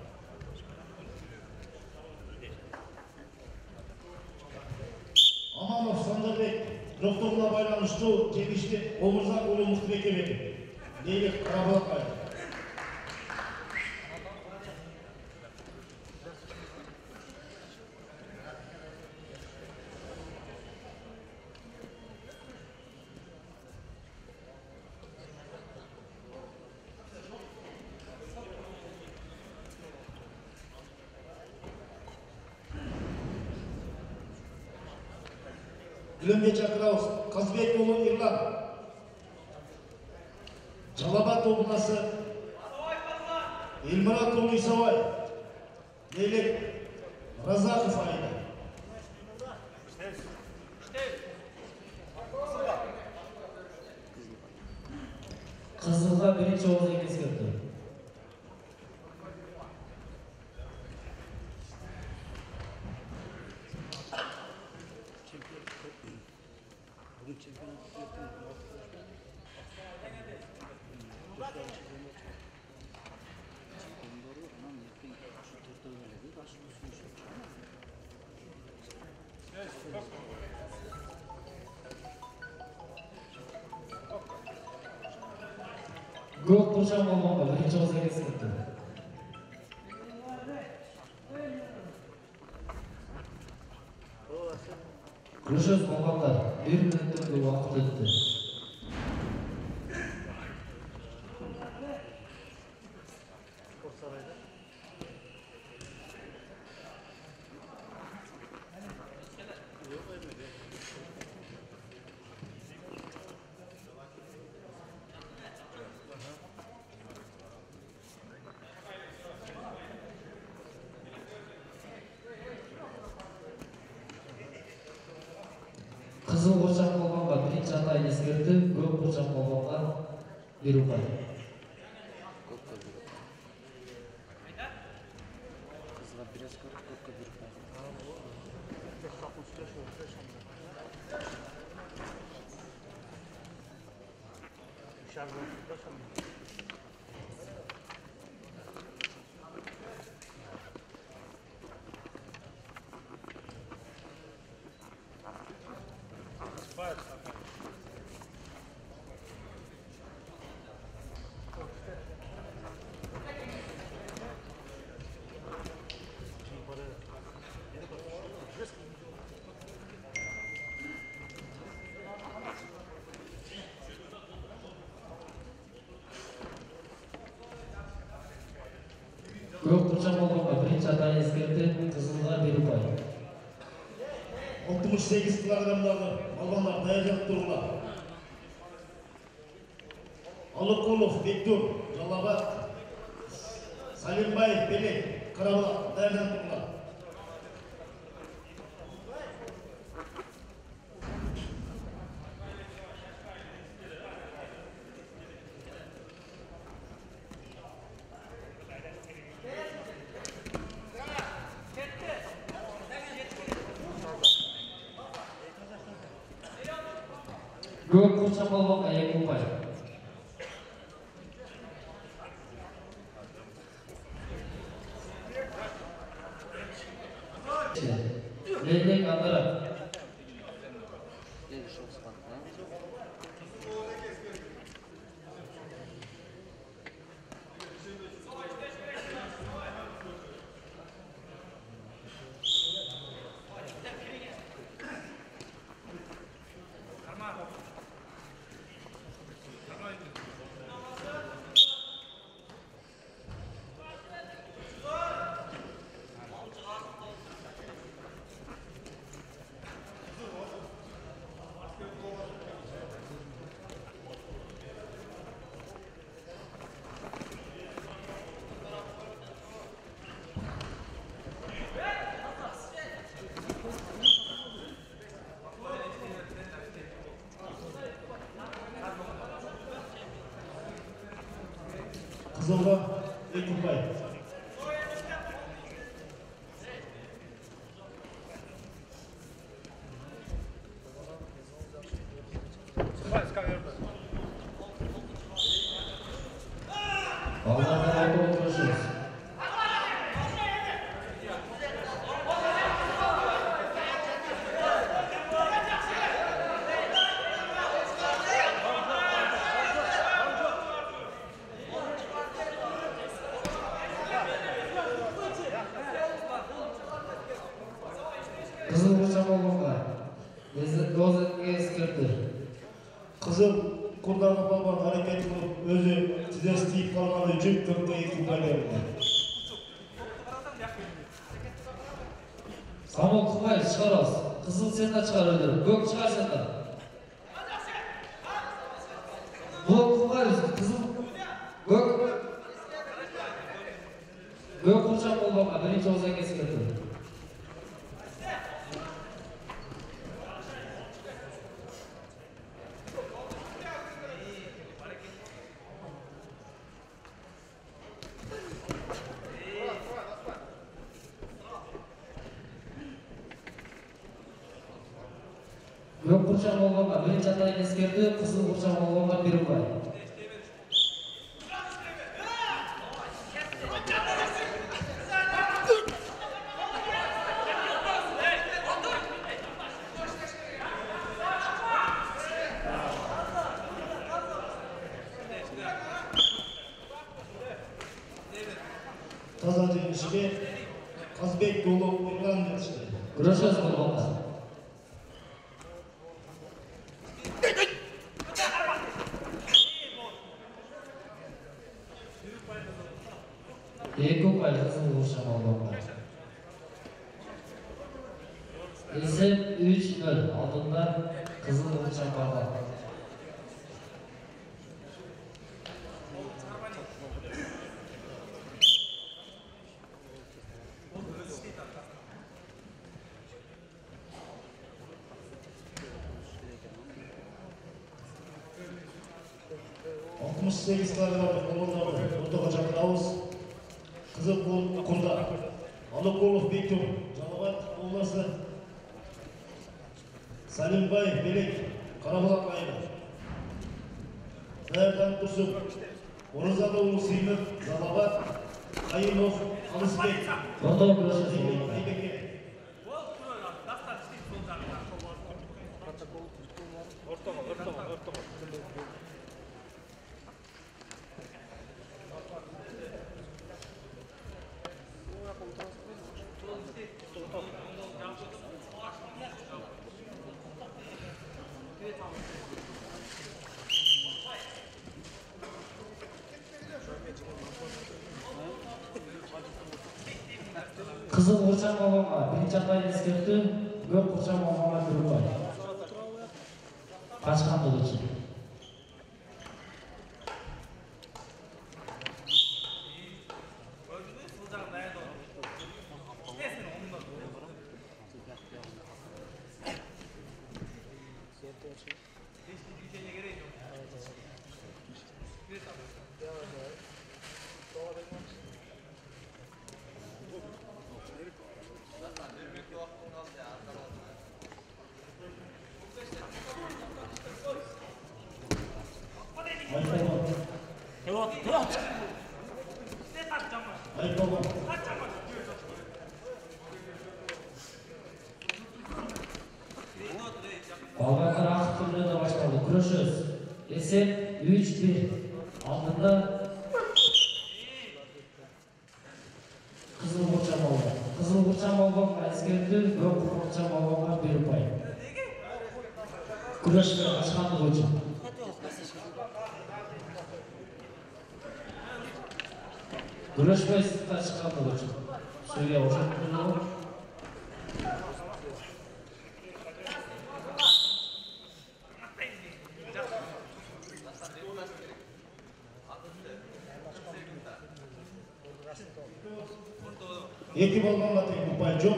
Аманов Сандарбек, жоқтығына байланышты жеңіште Омырзақ ұлы Мұхтыбеке берді. Нейлік Қарабалық Айда. Гүлімбек Шақыраус, Қазбек ұлы Ирлан, Жалабат облысы, Елмұрат ұлы Исавай, Нейлек Разақов Айда. Қызылға бірінші ауыз ескертті. Көк құршан балуанға бірінші ауыз ескертті. Күресөз балуандар 1 минуттық уақыт өтті. Қызыл құршақ болғанға бірінші атайын ескертті, көк құршақ болғанға 1 ұпай. Көк құршақ болғанға бірінші атайын ескертті, қызылға 1 ұпай. 68 килограммдағы балбандар даярлап тұрғыла. Алыкулов Бектур, Жалабат, Салимбаев Белек, Қарабұлақ даярлап тұрғыла. Көк құршақ болғанға 2 ұпай. Лелек Андырап. Қызылға 2 ұпай. Балаларға айтып отырышыз. Қызыл құршақ болғанға өзіңе ескертті. Қызыл құрдағы балбан әрекет қылып, өзі тізесі тиіп қалғаны үшін 42 ұпай берді. Самол Құбай шығарас. Қызыл сенде шығар өдір. Көк шығар сенде. Бұл Құбай қызыл. Көк құршақ болғанға бірінші өзіңе ескертті. Көк құршақ болғанға бірінші атайын ескерді, қызыл құршақ болғанға 1 ұпай. Таза жеңішке Қазбек Долов Ирлан жеңішке. Күресіз болғанға. Екі ұпай қызыл құршақ болғанға. Есеп 3-0 алдында қызыл құршақ болғанға. 68 килограмм балуандарды ортаға шақырамыз. Қызыл құрда Алыкулов Бектюр, Жалабат облысы, Салимбай Белек, Қарабұлақ айылы. Заярдан Тұрсып, Оразадыұлы Сеймір, Жалабат, Айымов, Алысбек. Қызыл Құршан Маманға бірінші атайын ескертті, Көк Құршан Маманға бір ұпай. Қашқандығы үшін. Балғандар ақы түрлерді башталды. Күрішіз. Есеп 3-1. Алдында Қызыл Құршан Маман. Қызыл Құршан Маманға ескертті, Көк Құршан Маманға бір ұпай. Күрішке қашқандығы үшін. Күрішпей сыртқа шыққандығы үшін. Сөйге ұшақ тұрды. Екі балғанға тек ұпай жоқ.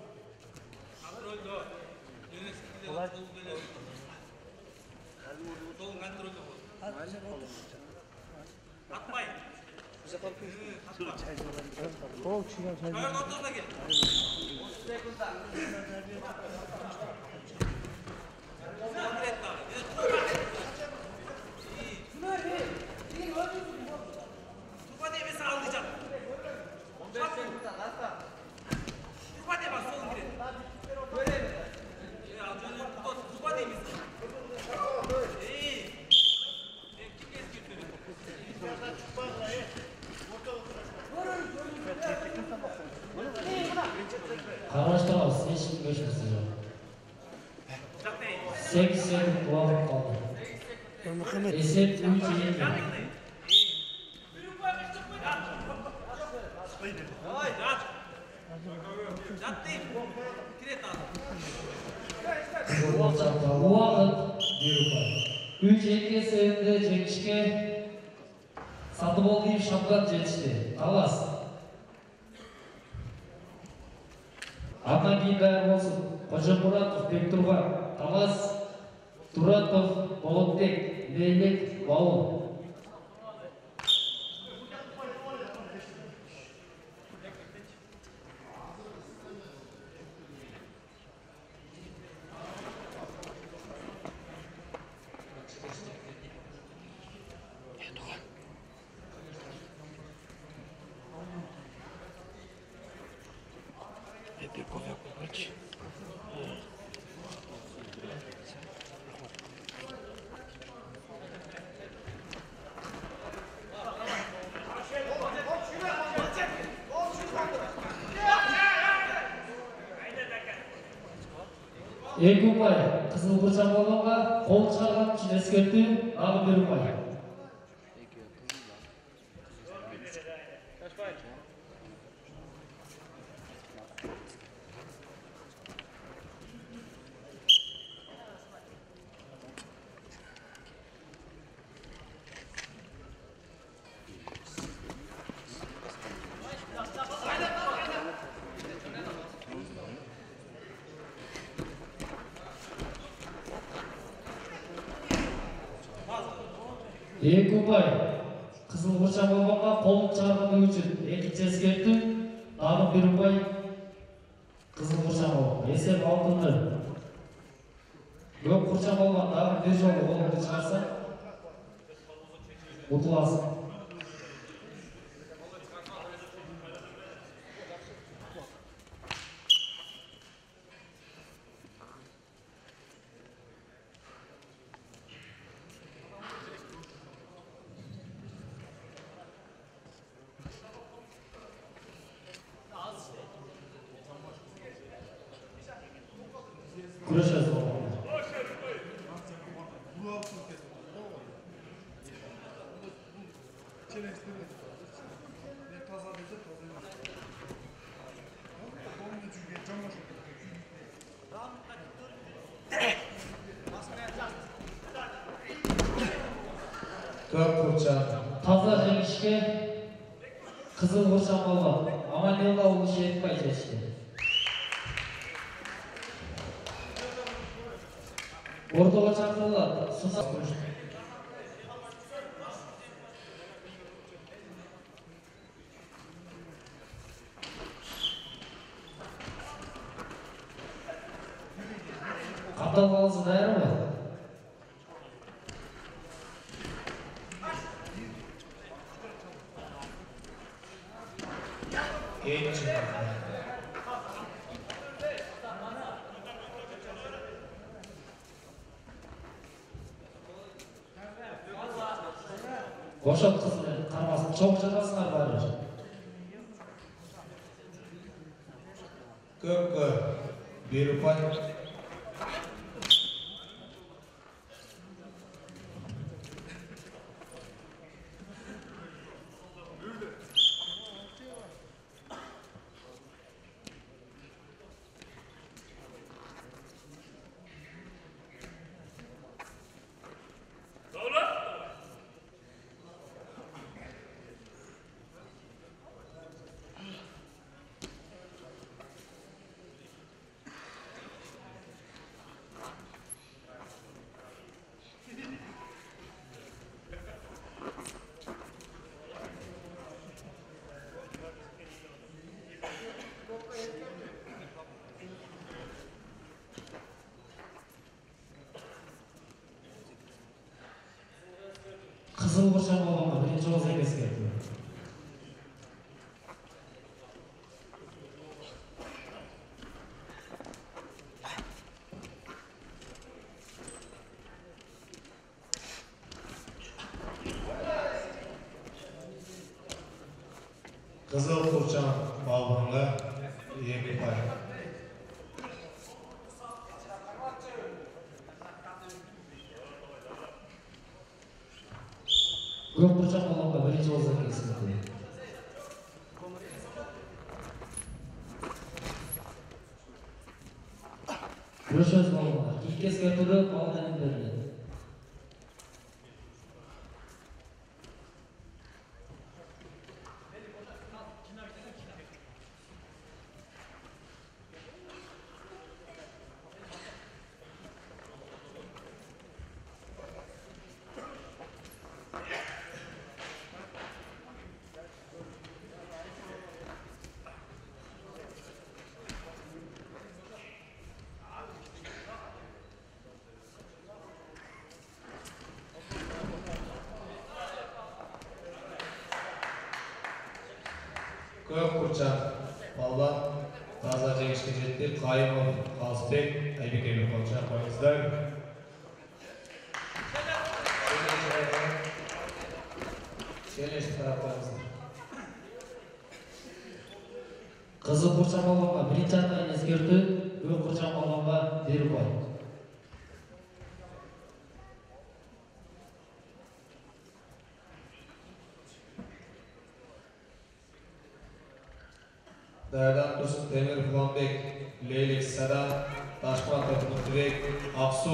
Қараштырауыз, ешкім көшмесі жоқ. 8 секунд уақыт қалды. Есеп 3-2. Уақыт 3-2 сәуінде жеңішке Сатыбалдиев Шамгат жетішті. Талас. Ана кейін бәрі болсын. Қожамұратов Бектұрған, Талас, Туратов, Болотбек, Лейлек, Бауын. Екі ұпай, Қызыл Құршан Маманға қол шығарған үшін ескертті, ағы бір ұпай. 2 ұпай. Қызыл Қурчан балуанға қолын шығарғандығы үшін екінші ескерту. Тағы 1 ұпай. Қызыл Қурчан балуан. Есеп 6-0. Көк Қурчан балуан тағы 1 жолы қолыңды шығарса ұтыласың. Күрешесіз балуандар. Көк Қурчан. Таза жеңішке Қызыл Қурчан балуан Аманилдаұлы Шерікбай шешті. Ортаға шақырылады. Қаптал қалысы дайыр ма? Бошат қызымен қармасын чоқ жатасыңар барыр. Көкке 1 ұпай. Қызыл Қурчан балуанға бірінші жол ескерту. Қызыл Қурчан балуанға 2 ұпай. Көк Қурчан балуанға бірінші жол ескерту. Күрешесіз балуандар. Екі ескертуді балуаннан беріледі. Көк Қурчан балуан таза жеңішке жетті. Қайымов, Қалысбек, Айбекелі Қоншақ қойыңыздар. Шелешті тараптарыңыздар. Қызыл Қурчан балуанға бірінші атайын ескерту. Көк Қурчан балуанға 1 ұпай. Дайырдан Тұрсын Темір Құланбек, Лейлек Садан, Ташматов Нұртыбек, Ақсу.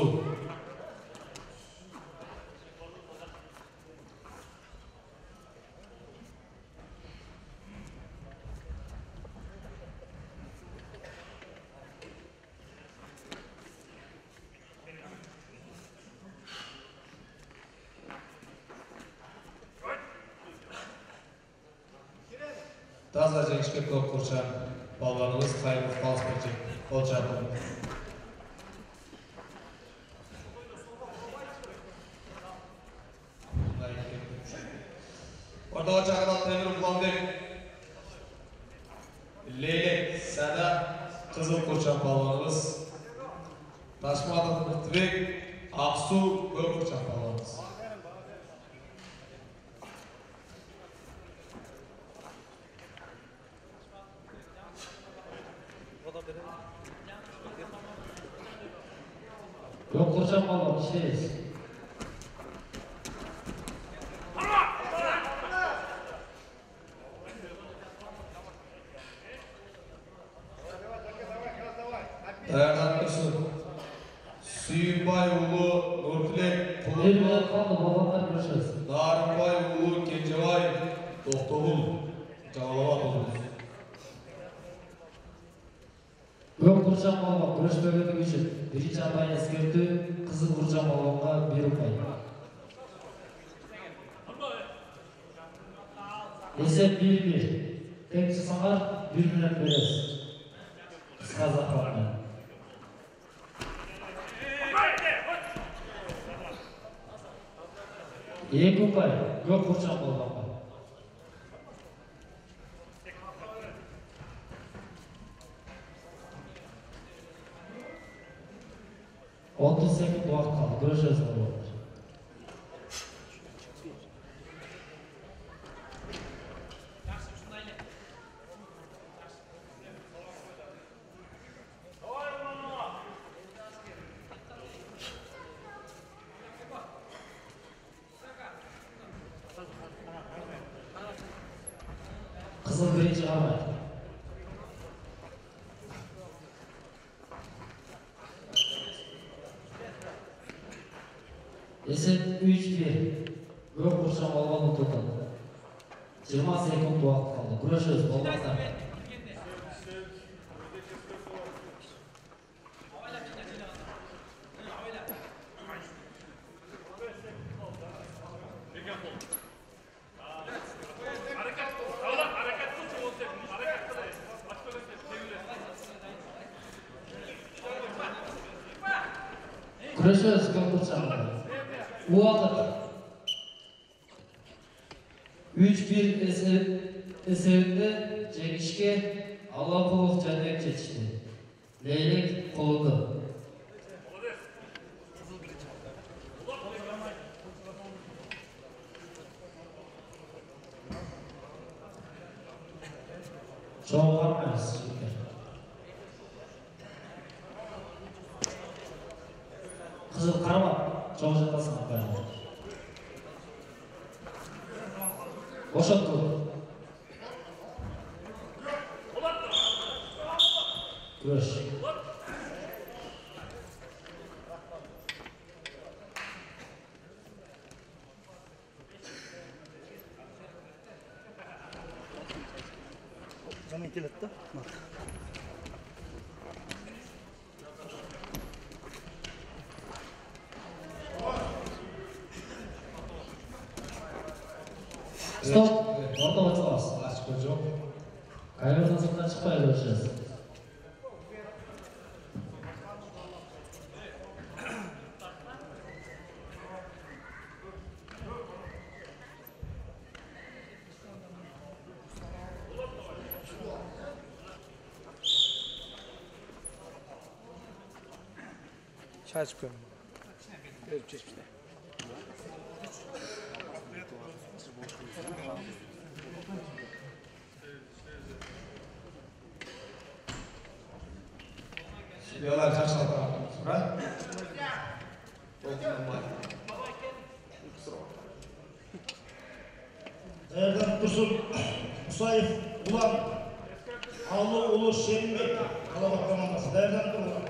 Таза жеңішке көп құршан балуанымыз Қайымов Қалысбек қол шақырды. Ортаға шақырған Темір Құланбек, Лейлек Сәда қызыл құршан балуанымыз, Ташматов Мықтыбек, Ақсу көк құршан балуанымыз. Yok kurşan balon işleyiz. Dayanat dursun. Suyunbay ulu Nurtülek Bir Kulu, minut kaldı balonlar görüşürüz. Narınbay ulu Kencebay Doktoğul Cağalava Doğulu. Yok kurşan balon görüşmegендigi үшін birinci атайын ескертүү, қызыл kurşan balonға bir ұпай. Есеп 1-1. Теңші саңар 1 минут бересіз. Қысқа запатмен. Екі ұпай, yok kurşan balonға. Otuz sekund vaqt kaldı. Görüşürüz balonlar. Kızıl birinci Ahmet. Есеп 3-1. Yok kurşan balonu tutuldu. 20 sekund vaqt kaldı. Görüşürüz balonlar. Görüşürüz Gökburçan'la. Bu vakit 3-1 esevinde жеңишке Аллапулов жардам жетишти. Leylek kolundu. Çoğu varmayız. Kızıl karama, çok jatasın efendim. Boşalt kolu. Görüş. Zaman keledi. Stop. Orta açılamaz. Açık hocam. Kayırdan sınırdan çıkmaya görüşeceğiz. Çay çıkıyor. Verip çeşmişler. Diyorlar kaç aldı sonra. Erdan Dursun, Musayev, Ulan, Allı Ulu Şehinbek, Kalamak komandası. Erdan Dursun.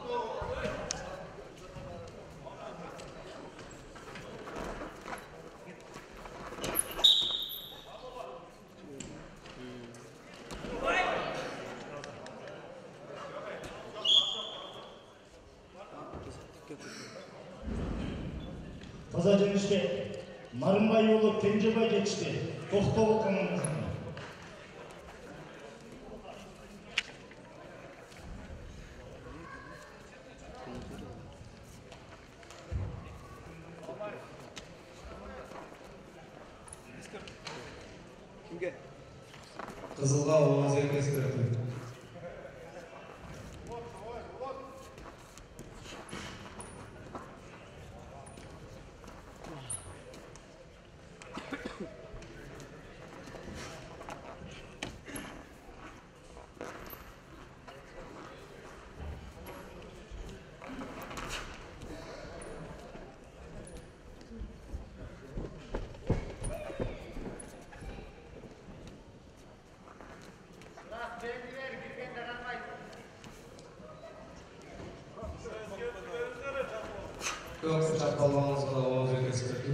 Таза жеңишке Нарынбай уулу Кенжебай жетишти. Токтогул командасы. Kızılga Oğuz Ekesperti. Çok çapalağınızda Oğuz Ekesperti.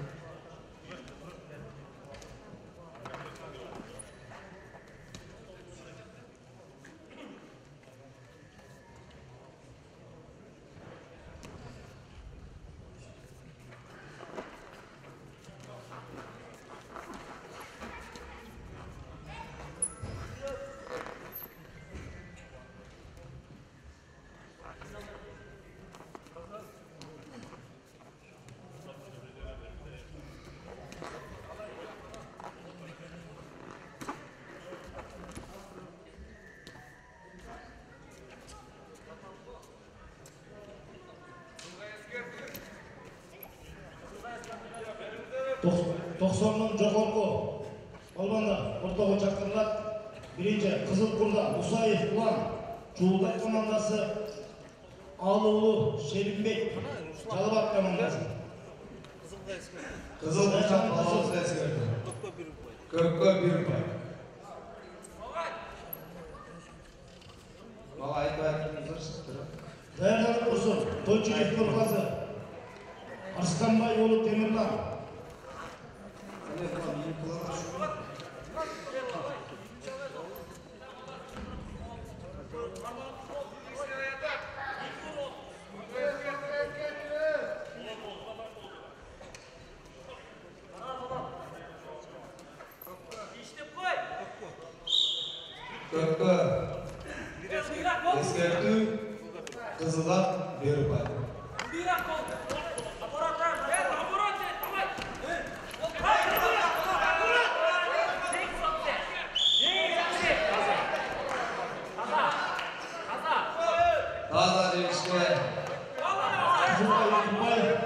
Toksonun Jokorko Albanda ortağı çakırlar birinci Kızılkur'da Usayev Ulan Çuğuldak komandası Ağlıoğlu Şerifbek Çalıbak komandası Kızılkur'dan Oğuz Ekesperti. Köpkö bir pay. Bana aytmayatınızlar çıktı. Dayanlar Ursun Toyçuyev Korkazı Arslanbay oğlu Temirlan Köpkö Eskertü Kızılga bir pay. Taza Reşke Kızılay Yakupay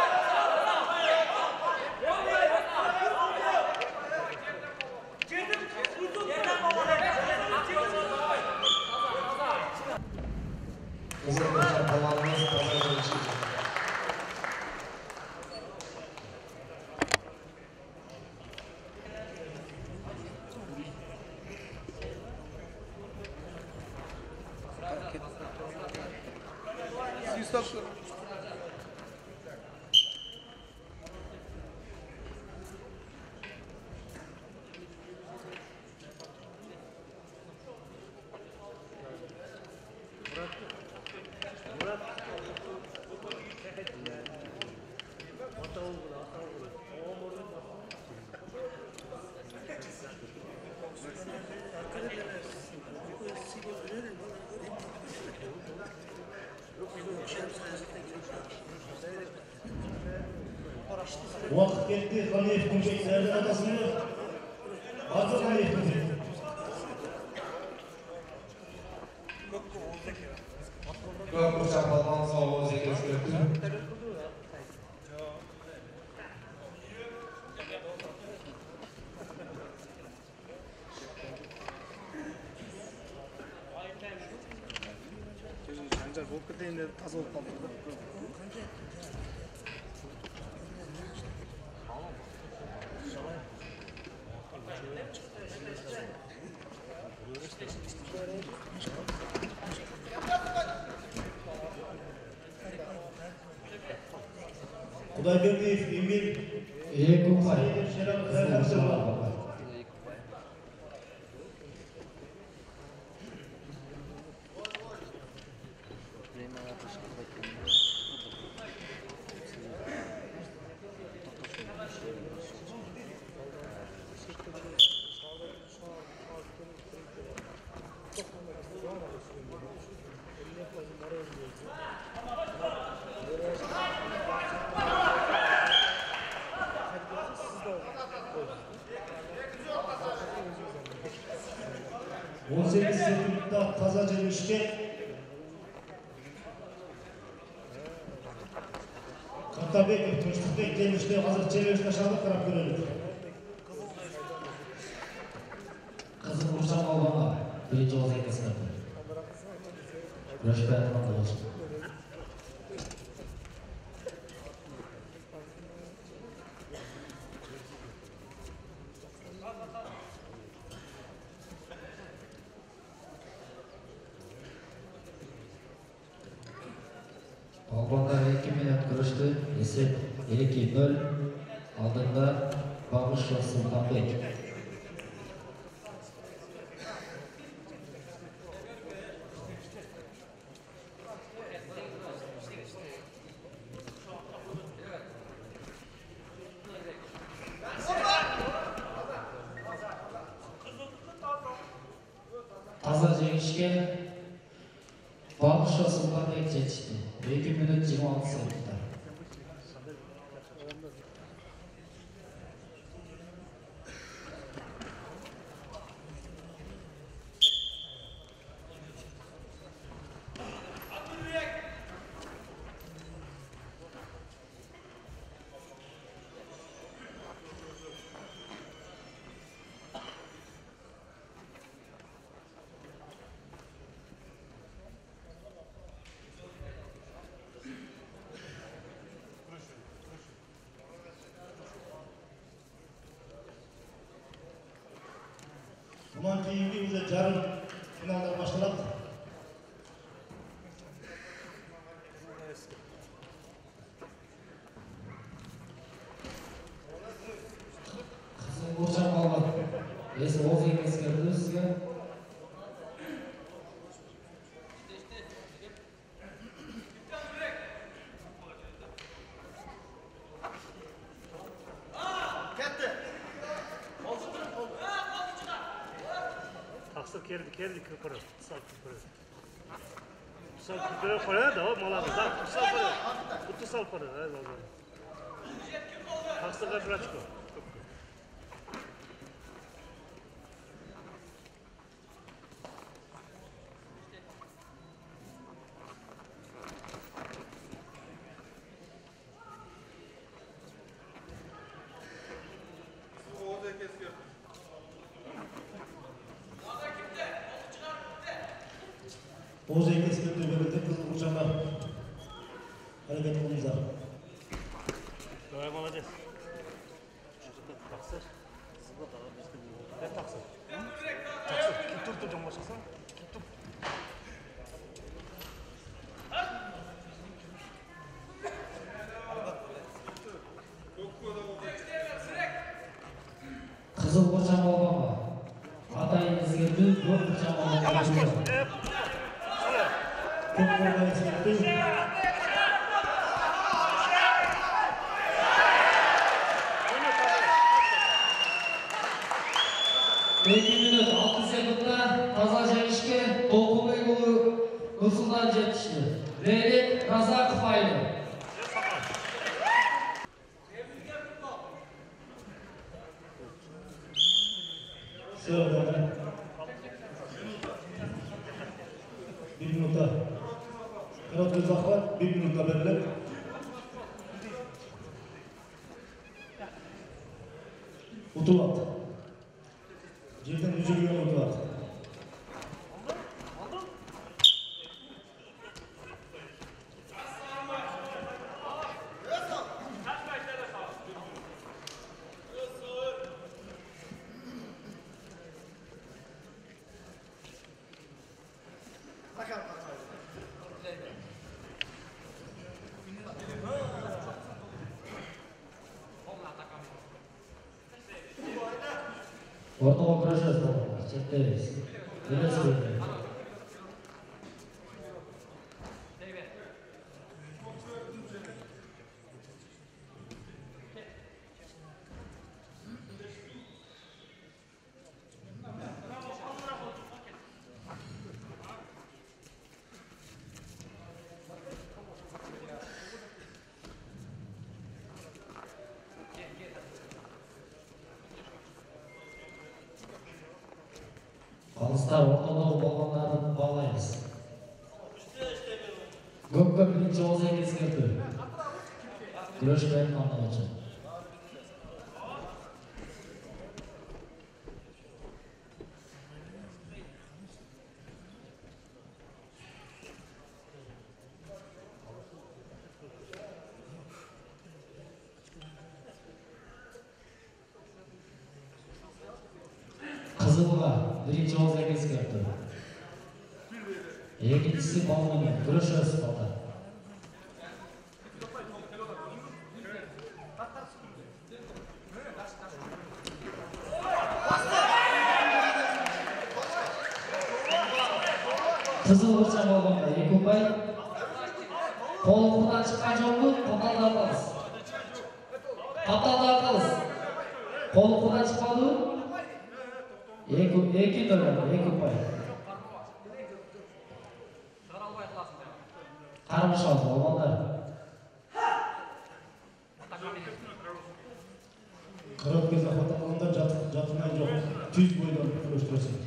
Kızılkur'dan Balanımız Taza Reşke. Vakit geldi Haliyev Kumşek Serdar Adası'nı Hazır Haliyev Kumşek Köpkö çapalağınızda Oğuz Ekesperti. Жанжал болып кетейін деді, таза болып қалды. Kudayberdiyev Emir Ekupay. Sayev Şeraf Serdar Sırlar 18 секундта таза жеңишке Картабеков Тынчтыкбек жеңиште азыр чебериште шаңдык карап көрөлүк. Кызыл Бурчак Балбанга биринчи жолу экен. Күрөш баяндамада болчу. Балбандар 2 минут күрөштү. Эсеп 2-0. Алдында Багышев Султанбек. Таза жеңишке Багышев Султанбек жетишти. 2 минут 26 секундда. Bundan keyingi bize yarım finallar başlayalım. Kızıl Burçak Balban. Esi oz emes keldi sizge. Taksir keldi kırpırı. Sal kırpırı. Sal kırpırı koyar da o maladı. Sal kırpırı. Kutu sal kırpırı. Taksir kırpırı çıkıyor. Oğuz Ekes'in döneminde Kızıl Burçak'a hareket olmuşlar. Давай, молодец. Taksir. Ne taksir? Taksir. Kim tuttu can başkası? Kim tuttu? Kızıl Burçak Balbanга. Атайын ескертүү, Көк Бурчак Балбанга. Çok kolay eskildi. Эки минут 6 секундда таза жеңишке Толкунбек уулу Нурсултан жетишти. Лейлек Разаков айылы. Sırada 1 minuta. Kıratlı Zahvat 1 minuta verilir. Utulat. Cidden üzülüyor Utulat. Ортого күрөшөбүз Балбанга. Чектебиз. Элес көйнөй. Қалыстар ортодогу болгондорду баалайбыз. Көпкө биринчи озен эскертүү. Күрөш байкалган үчүн. Кызылга биринчи озен эскертүү. Экинчиси балгон күрөшөбүз балдар. Кызыл бурчак болгондо 2 ұпай. Колунан чыккан жокпу? Капталда калыс. Капталда калыс. Колунан чыкпадыбы? 2 ұпай. Кармыш алды болгондар. Кырык кезде хата кылганда жатырмай жок. 100 бойдон күрөштүрөсүң.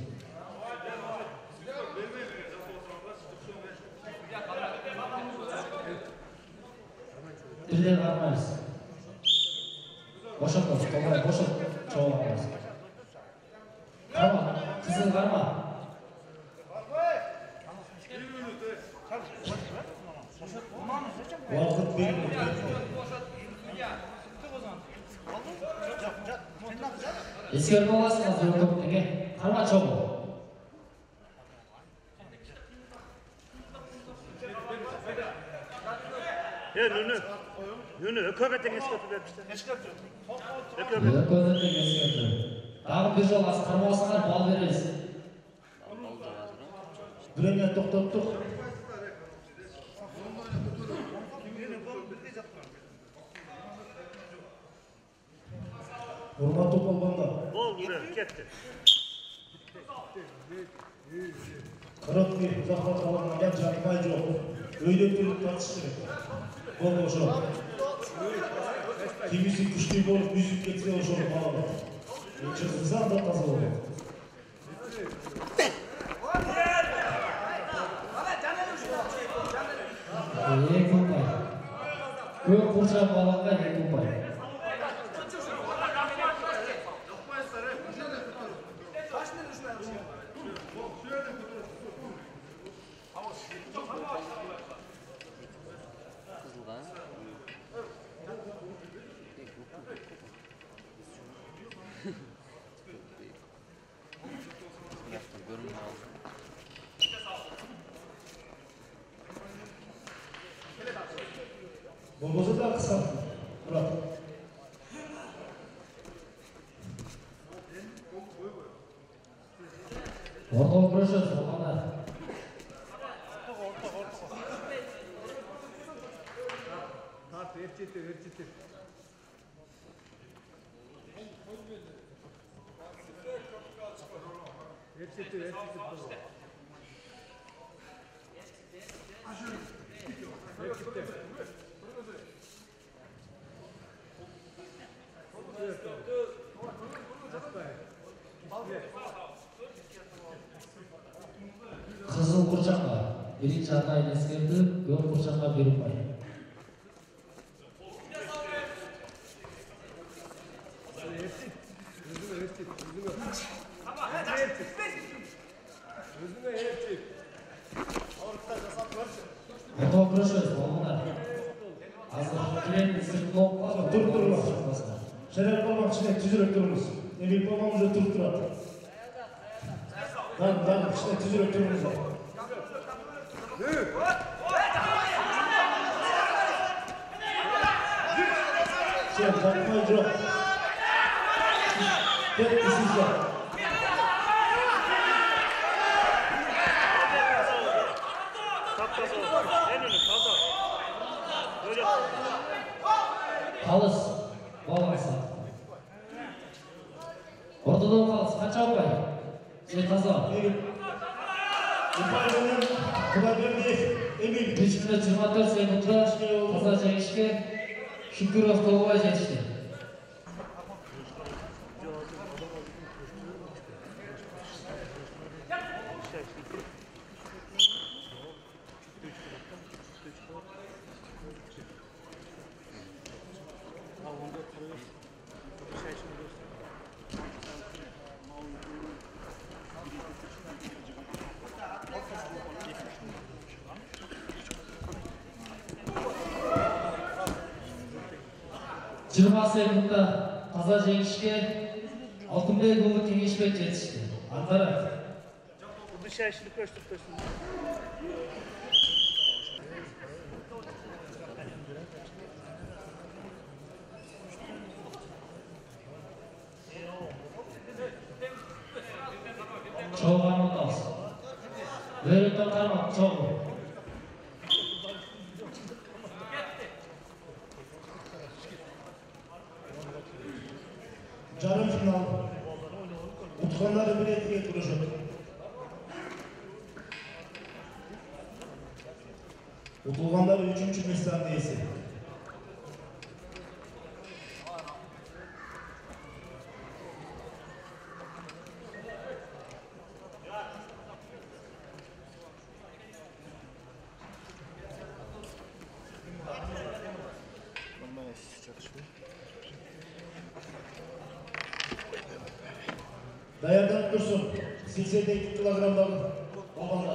Бирден бармайбыз. Бошотобуз, толгой бошот чогулабыз. Карма, кызыл карма. Убакыт берилет. Эскертип аласыңыз өкмөтүнгө. Карма чогуу. Нүнү өкөбө тең эскертүү берипти. Эскертүү. Өкмөтүнгө эскертүү. Дагы бир жолу кармабасаңар бал беребиз. Время токтоттук. Урматтуу болгондор. Болду, кетти. 40 миң узакка калганда жатмай жок. Өйдө туруп татыш керек. Болду ошо. Кимиси күчтүү болуп үзүп кетсе ошо балага. Чыкса да таза болот. Көп бурчак баланга 2 ұпай. Болбосо да кыса. Мурат. Ортого күрөшөбүз балдар. Кызыл бурчакка биринчи атайын эскертүү, көк бурчакка 1 ұпай. Ортого күрөшөбүз балдар. Азыр клиент сыртылып калды. Туруп. Шерек болмак кичине түзүрөк туруңуз. Эмил болмак уже туруп турат. Дагы кичине түзүрөк туруңуз. Sen жатмай жок. Кетти сизге. Қалыс баланса. Ортодо қалыс қанша ұпай? Сен таза. Ұпай менен Құдайбердиев Эмил 3 минут 24 секундта таза жеңишке Шүкүров Толбай жетишти. 20 секундта таза жеңишке Алтынбек уулу Кеңешбек жетишти. Антарат. Дышайшылык көстүрүп. Çoğuğan olmaz. Böylükten karmak çoğu. Жарым финал. Утқандары бір етіге тұрышып. Ұтылғандары 3-ші местан дейсі. Dayandan dursun. 82 kilogramdalı olanlar.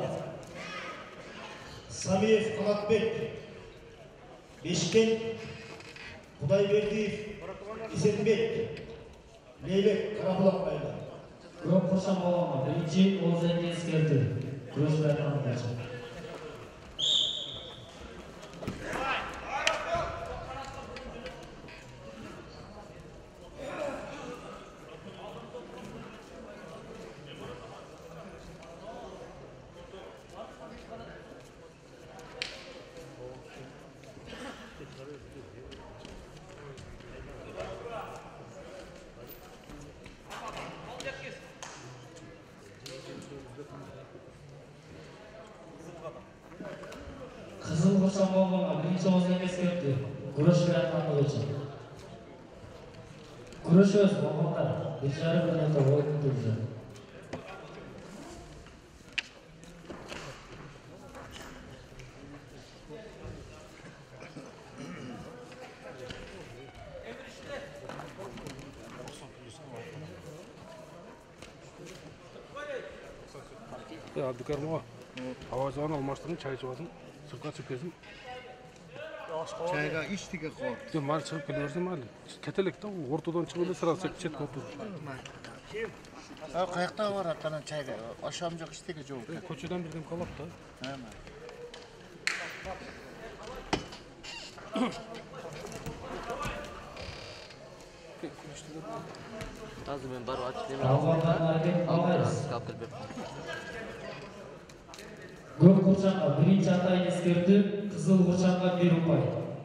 Samiyev Kanatbek, Beşken, Kudayberdiyev, İsetbek, Leylek Karabulak baylar. Көп құршам болғанға бірінші ол зәнге ескерді. Күрес байқамында. Қызыл құршам болғанға бірінші ол зәнге ескерді. Күрес байқамында үшін. Күрес өз болғандар. 1,5 минутта ойын тұрды. Abdülkarim havazanı almıştın, çay içiyorsun, sırka çıkıyorsun. Çayga içtiğe koy. Sen mal çıkıp geliyorsun mal. Ketelekte ortadan çıkınca sırası çet koptu. Kim? Ha kayakta var hatta çayga. Aşamcak içtiğe çok. Koçudan birden kalap da. Hemen. Lazım ben bar açayım. Алғандан әрекет қалмайыз. Kaptır bir. Көп құршамға бірінші атайын ескерді. Қызыл құршамға 1 ұпай.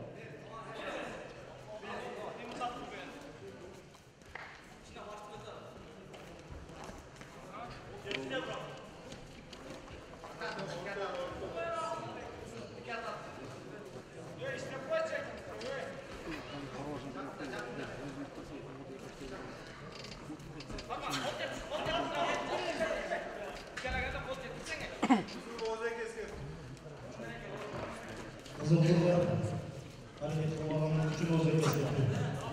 Қызылқұлдар әрекет қылмағанның үшін ол зәнге ескерді.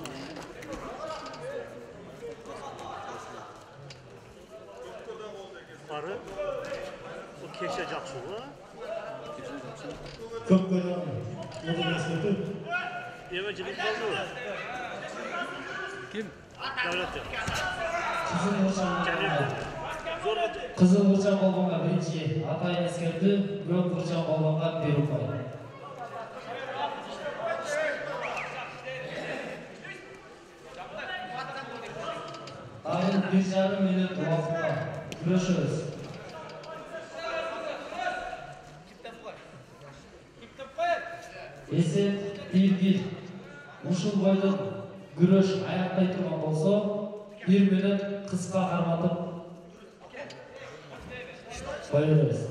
Barı. Bu keşe jakşılı. Көп қойдан ол зәнге ескерді. Yemecilik oldu. Kim? Devlet yok. Қызыл құршамға Cemil. Zorla Қызыл құршам болғанға бірінші атайын ескерді. Көп құршам болғанға 1 ұпай. Тағы 1,5 минут уақытта күресеміз. Есеп 1-1. Ушыл бойдың күреш аяқтай тұрған болса, 1 минут қысқа қарматып қойырыз.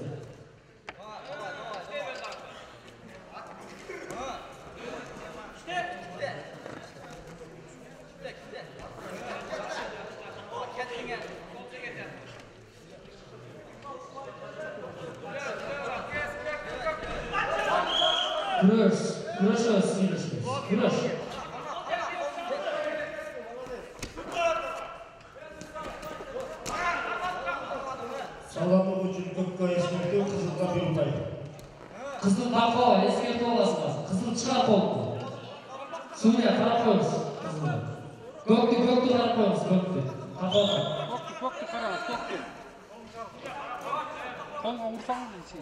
Күреш сөйлеспейіз. Күреш. Саламы үшін көпке ескерту, қызылға 1 ұпай. Қызыл тақуа ескертіп аласыңыз. Қызыл шығар болды. Судья қарап қойыңыз. Көкті қарап қойыңыз, көкті. Тапалға. Көкті қараңыз, көкті. Қолға ұрсаңыз дейсің.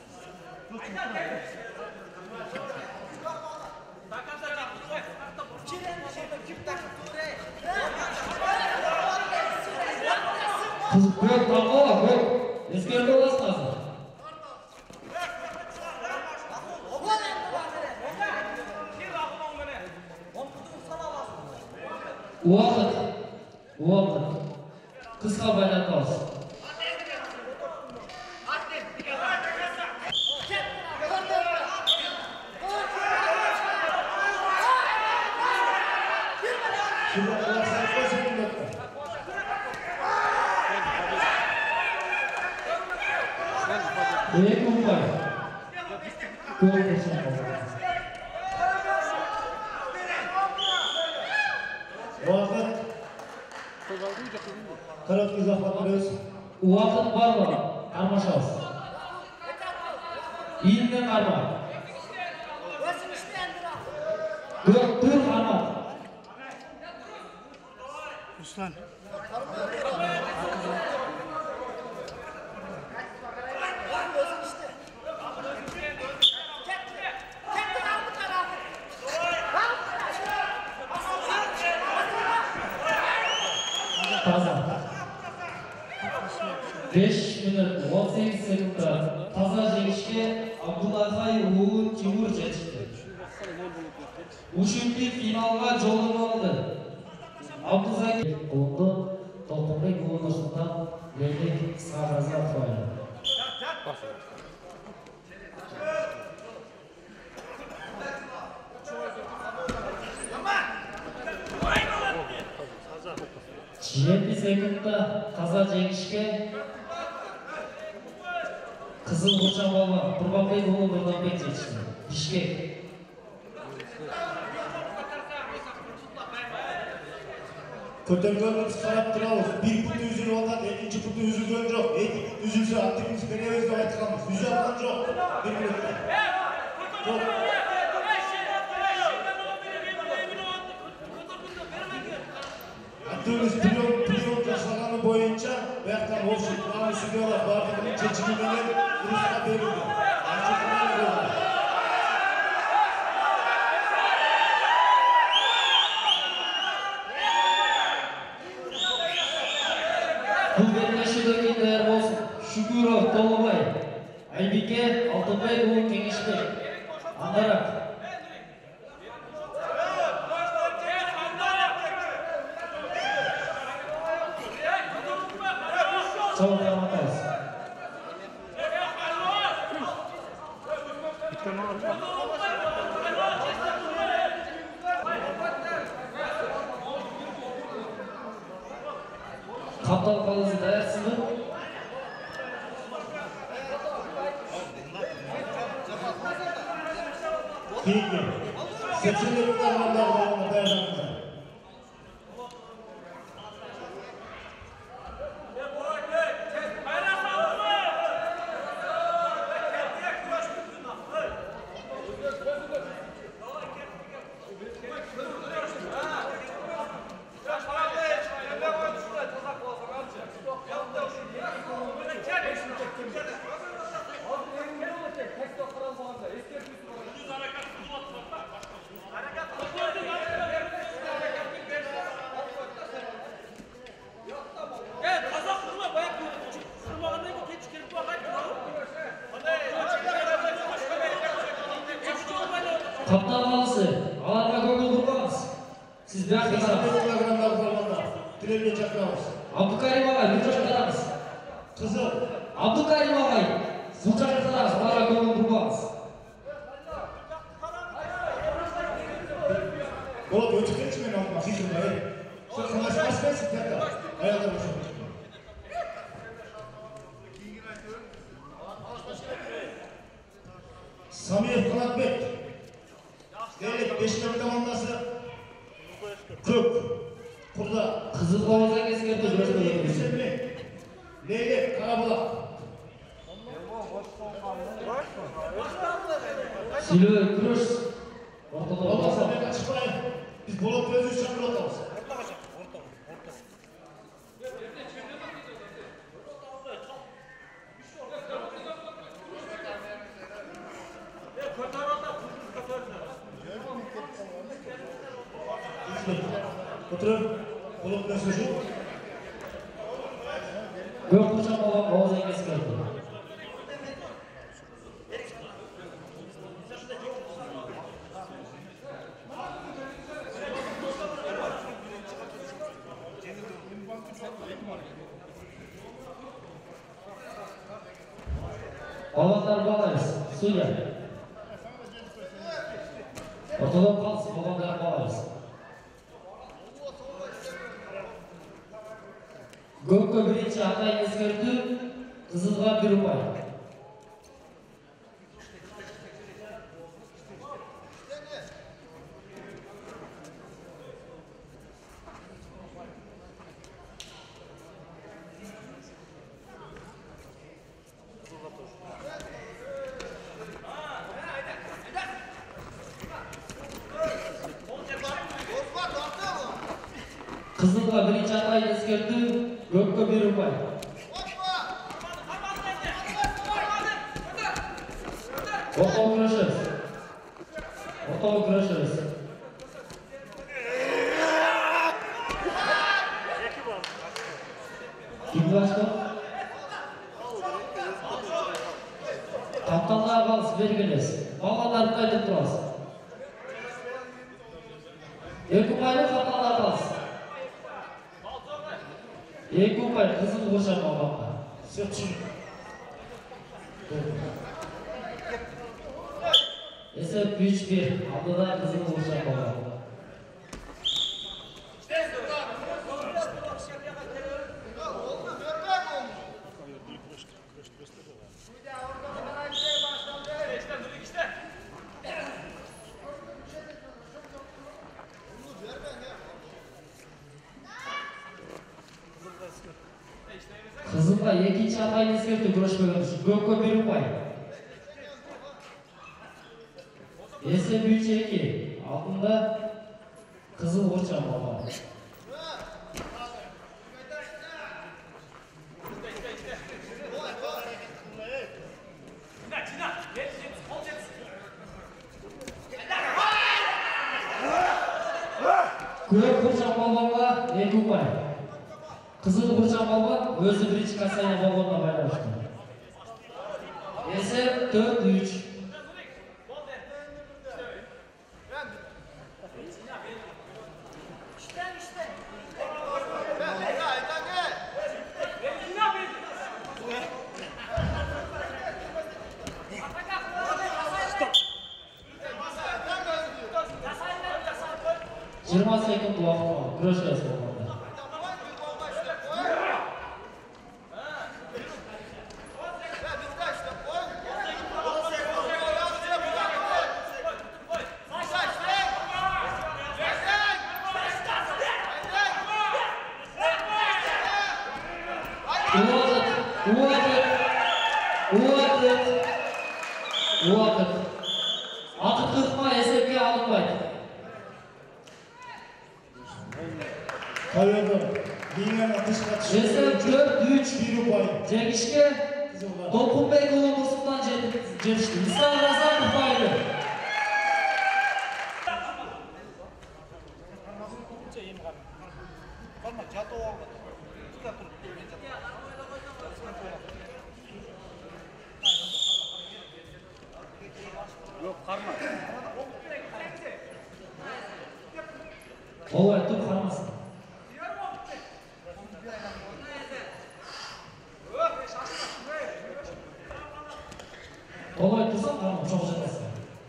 Көк тапалға, көк. Ескерді оласын азыр. Уақыт. Қысқа байлантауыз. Екі ұмбай. Көп болсын қалды. Уақыт. Короткий захват плюс. Уақыт бар ма? Қармашауыз. Иіннен қарма. Түр қарма. Руслан. Таза. 5 минут 18 секундта таза жеңишке Абдуллахай уулу Тимур жетишти. Ушинти финалга жолдомо алды. Абдузаки колунду Толкунбек уулунусундан Леонид Сараза фойла. Жеті секундта таза жеңишке Қызыл Қылшан балуан Турбанбек уулу Нурданбек жетишти. Бишкек. Көтөргөнбүз карап турабыз. Бир пут үзүлүп атат, экинчи пут үзүлгөн жок. Эки пут үзүлсө активибиз беребиз деп айтканбыз. Үзүп аткан жок. Бир минутта. Жок. Активибиз прием жасаганы боюнча бияктан болушу турган судьялар бардыгынын чечими менен урушка берилди. Бұл белдесуге даяр болсын. Шүкүров Толыбай, Айбике Алтынбек уулу Кеңешбек. Аңғарак. Чабық қарматауыз. Қаптал қалызы даярсызбы? Кейінгі. Сексендегі қармандағы балуандар даярданыңыздар. Қаптал қалысы, аларға көңіл құрмаңыз. Сіз бәрі қараңыз. Тірелге шақырамыз. Абдукарим ағай, бұл жаққа қараңыз. Қызыл. Абдукарим ағай, бұл жаққа қараңыз, аларға көңіл құрмаңыз. Болады, өтіп кетші мен алдыма, қисырма, Сол қанасы баспайсың, тәтті. Аяқта болсын. Самиев Қанатбек. Лейлек, 5-ті командасы. Көк. Құрда. Қызыл қауыздан ескерді көрсетіп Лейлек, Қарабұлақ. Силөй күріш. Болмаса мен ашпайын. Біз болып өзі шақырып Oturun. Oğlum ne sözü? Gökburçak balon oğuz engesi geldi. Balonlar bağlayız. Suya. Ortadan kalsın. Balonlar bağlayız. Gökko birinci Hatay eskirdi. Kızılga bir upay. Kızılga birinci Hatay eskirdi. Gökko bir upay. Ortalık kırışırız. Ortalık kırışırız. Kim başka? Kaptanlığa bağlısı belginiz. Balonları kaydıp durasın. Екі ұпайлы kaptanlığa bağlısı. Екі ұпай қызыл қошақ алғанға. Сетчин. Esep 3-1. Abdullah kızıl қошақ алғанға. Kızılga ikinci Hatay'ın eskirdi görüşmеген үшін Gökko bir upay. Esep 3-2. Altında kızıl қошақ алған. Көк қошақ алғанға 2 upay. Kızıl қошақ алған өзі бірінші касайна балонына байланышты. Esep 4-3. Жиырма секунд уақыт бар. Күрес жасап болғанда. Уақыт. Ақыт қырқма есепке алынбайды. Kayırdı. Dinlen atış kaçışı. Esep 4-3. Bir upay. Жеңишке Толкунбек уулу Мусултан жетишти. Ислам Разаков байлы. Олай туп кармасын. Олай тұрсаң, қармап жоқ жатасың.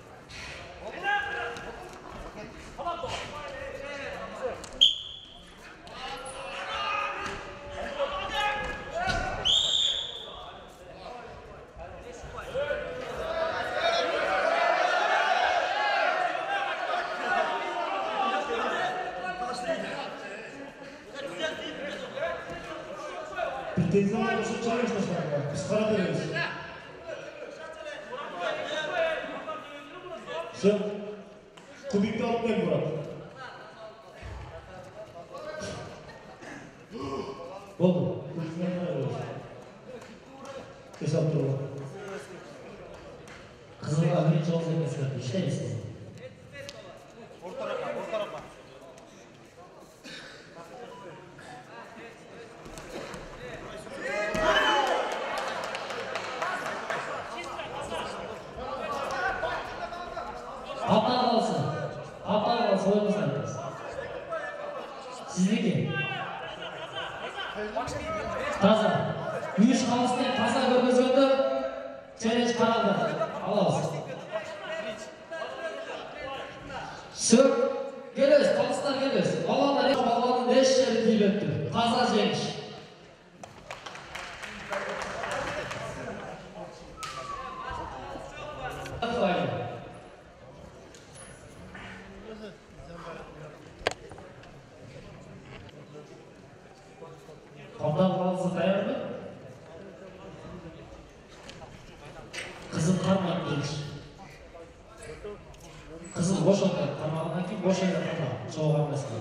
Teyzem oluşu çalış başlar. Biz para veririz. Sen kubikte alıp gel Murat. Oldu. Kubikten para veririz. Hesap durma. Kızılga birinci olsa mesela işler istedim. қойыңыз айтыңыз. Сіздеке? Таза. Үш қалысынан таза көргізгенді челлендж қаралды. Алауыз. Сөк. Келес, қалысынан келес. Баланың еш жері тиіп өтті. Таза жеңіш. Қамдан қалысы даяр ма? Қызыл қармақ келші. Қызыл бош отыр, қармағынан кейін бош айда қармақ. Жоғар мәселе.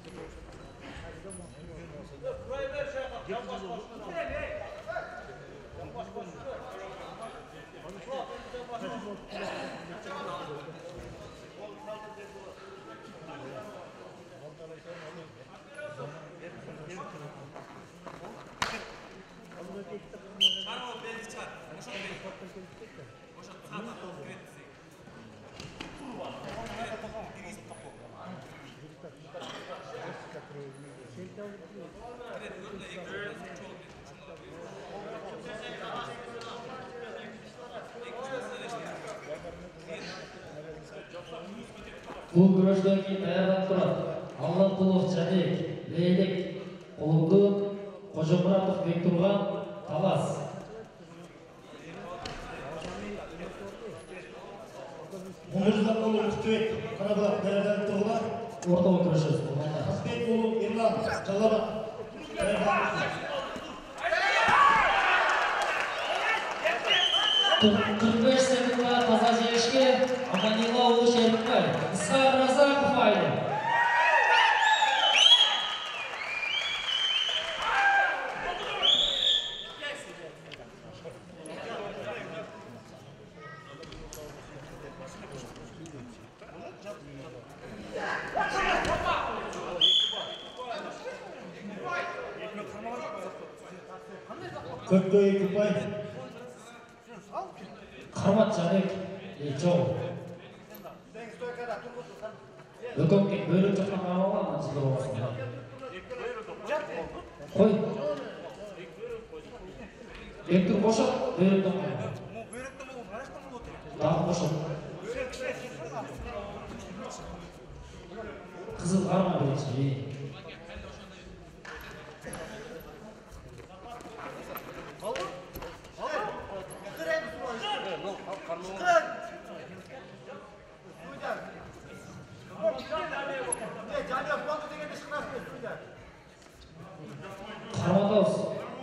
Бұл күріштен кейін аяғдан тұрады. Аллақұлов Жәнек, Лейлік, Құлыңды, Қожымұратов Бектұрған, Талас. Мұңыздан ұлы Мұстыбек, Қарабақ, Дәрәдан тұрғыла. Ортау күрішіз. Қазбек ұлы Ерлан, Жалабақ. 45 секундға таза жеңішке Аманилла ұлы Шерікбай. Исхақ Разақов айды. Көкбөй Күпай. Қармат Жәнек, Жау. Өкөмкен бөлік жақтан қамалған сіздер болсын. Қой. Бектұр қошақ, бөліктен қамалған. Дағы қошақ. Қызыл қарма бөлікші. Қарматауыз.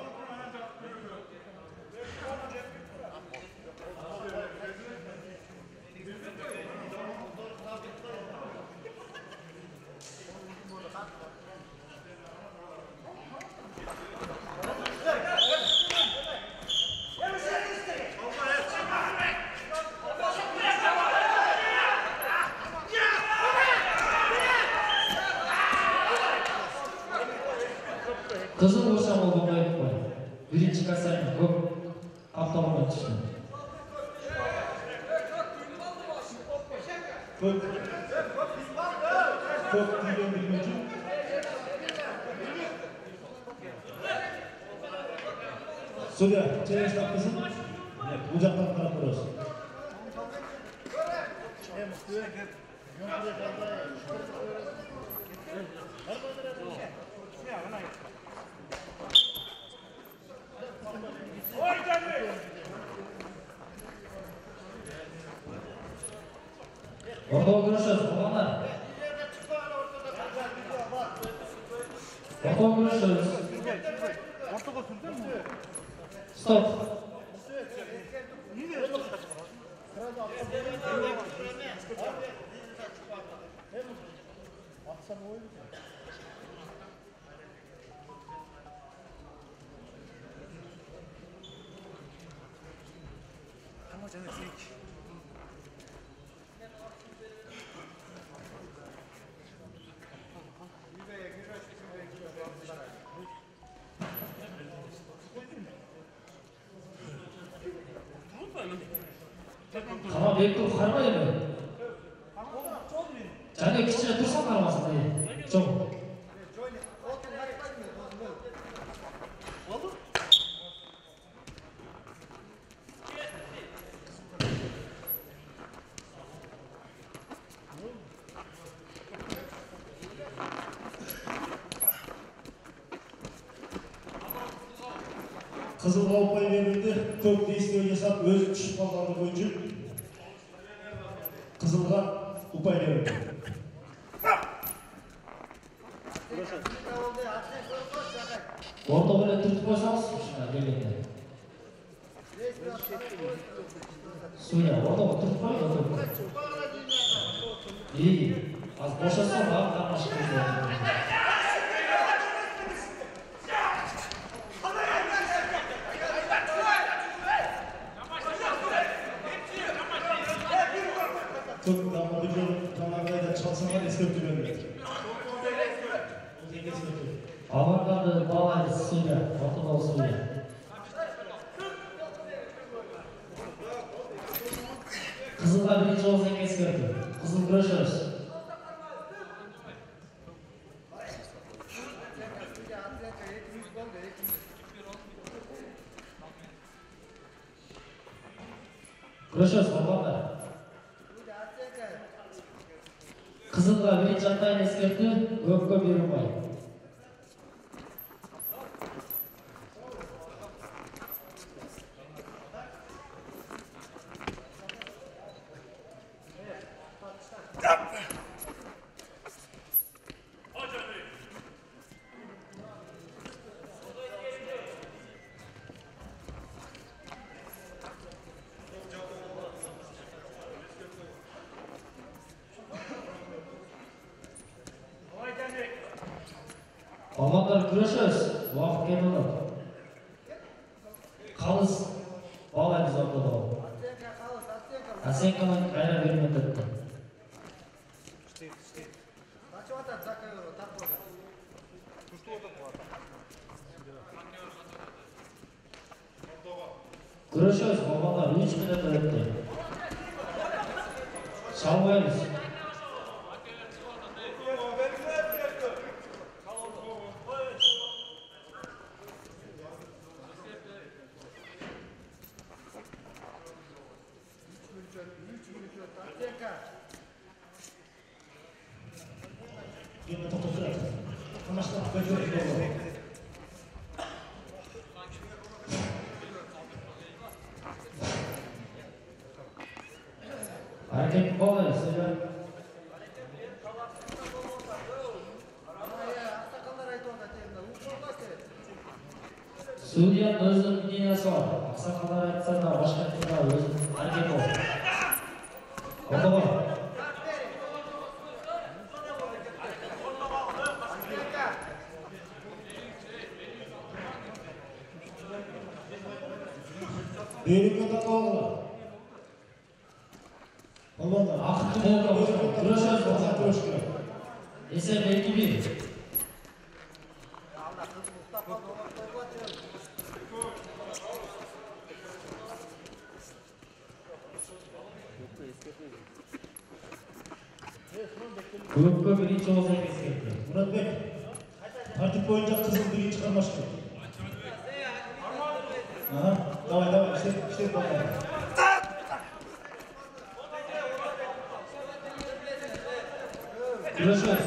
Қызыл болса ол болмайды қой. Бірінші касайын көп қаптауына түсті. Көк түйген білмейді. Судья, челлендж тапқызын. Бұл жақтан қарап көресің. Ортау күрішіз, ұлғандар. Ортау күрішіз. Стоп. Қама бектің қармай ме? Және кішкене тұрсаң армасында. Жоқ. Қызылға ұпай берілді, көп действие жасап, өзі түсіп қалғаны бойынша Қызылға ұпай берілді. Орта біле түртіп қойсаңыз, шына келгенде. Суя, ортаға түртіп қой, аз бошаса, бағым қармашық көзді. Çok damladı görüp kanallarda çalsınlar eskirtip vermek. Avangardı bağlaydı suya, ortada suya. Kızılga birinci olsan eskirtip. Kızıl görüşürüz. Görüşürüz babalar. Kızılga birinci atayın eskirtip, gökke bir umay. Amanlar görüşürüz. Vakit gelmedi. Kalız bağlaydı zorladı o. Asenkaman kaynar vermedi etti. Görüşürüz. Amanlar 3 minut öğretti. Çalmayınız. Yine toplayacak. Anlaştık. Bekliyoruz. Hareket bağlayın. Selam. Судья өзінің мнениесі бар. Ақсақалдар айтса да, başka тұрда өзінің hareket бол. Oldu mu? Beylikle takılı. Olmadı. Ақытты болды. Күресіз болса. Есеп 2-1. Көпке birinci olsa eskirtті. Muratbek, tartip boyunca kızıl birinci çıkarmıştı. Aha, давай, işte bakalım. Görüşürüz.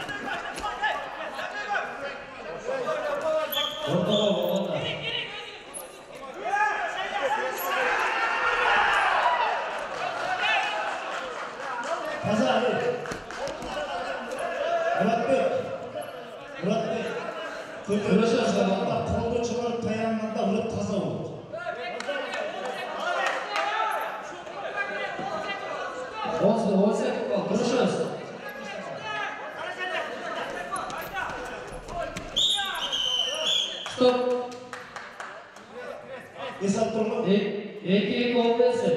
Ortada olanda. Taza abi. Muratbek. Görüşürüz. Kolda çıkarıp tayanmanda Murat taza oldu. Olsa görüşürüz. Stop. Hesap durma. 2-2 olmaysa.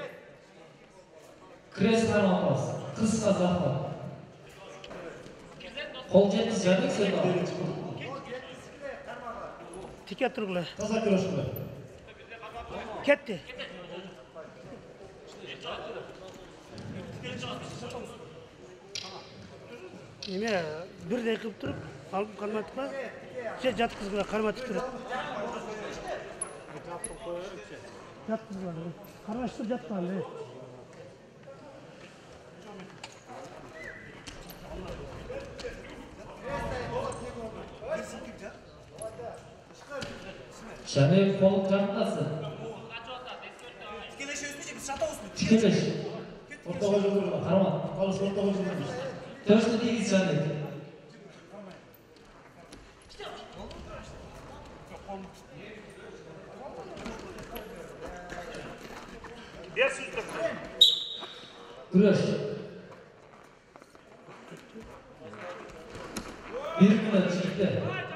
Kres kanalmaz. Kız kazanma. Kol жеткіз жәдік сен бар. Тике тұрғылы. Taza kırışıklı. Кетті. Неме, бірдей қылып тұрып, алып қарматып па, жатқызғыла қарматып тұрып. Жатқызғыла, қармаштыр жатқызғыла. Және қолып жағындасың. Тікелеш. Ортаға жолдырма. Қарма. Қалыс ортаға жолдырма. Төршті дегіз және. Күреш. 1 минут жетті.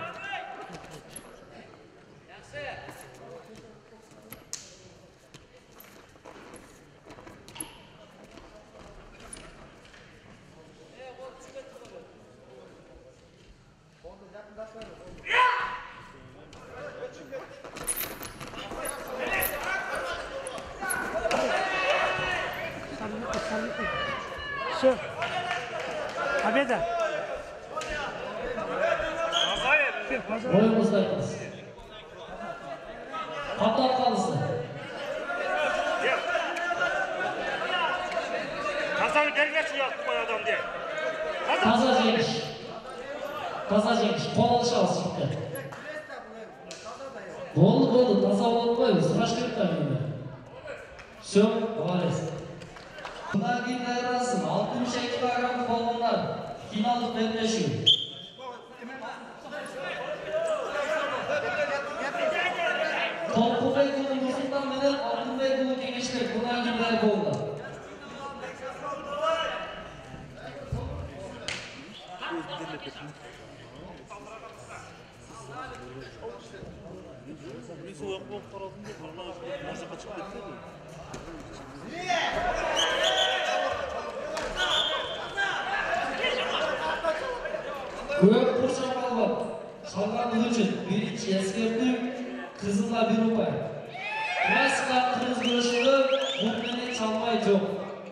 Все. Победа. Ойымызды айтыңыз. Қаптап қалысы. Тазаны бергеші ұяқты қой адам де. Таза жеңіш. Таза жеңіш. Қол алыш алыс шықты. Болды. Таза болып қой. Сұраш керек та мені. Все, молодец. Бұдан кейін айырылсын. 62 килограмм болғандар. Финалдық белдесу. Толқынбек ұлы Нұрсұлтан менен Алтынбек ұлы Кеңешбек бұдан кейін болды. Көп қоршап алып, шалғандығы үшін бірінші ескерту, қызылға 1 ұпай. Классика қырғыз күресінде бұл менен çalмай жоқ.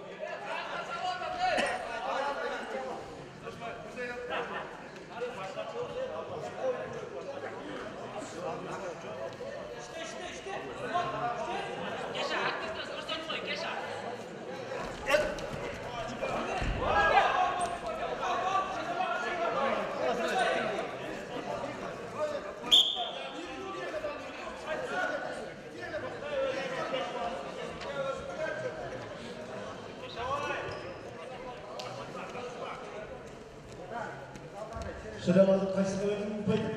Şöyle kaçta verdim bu payı?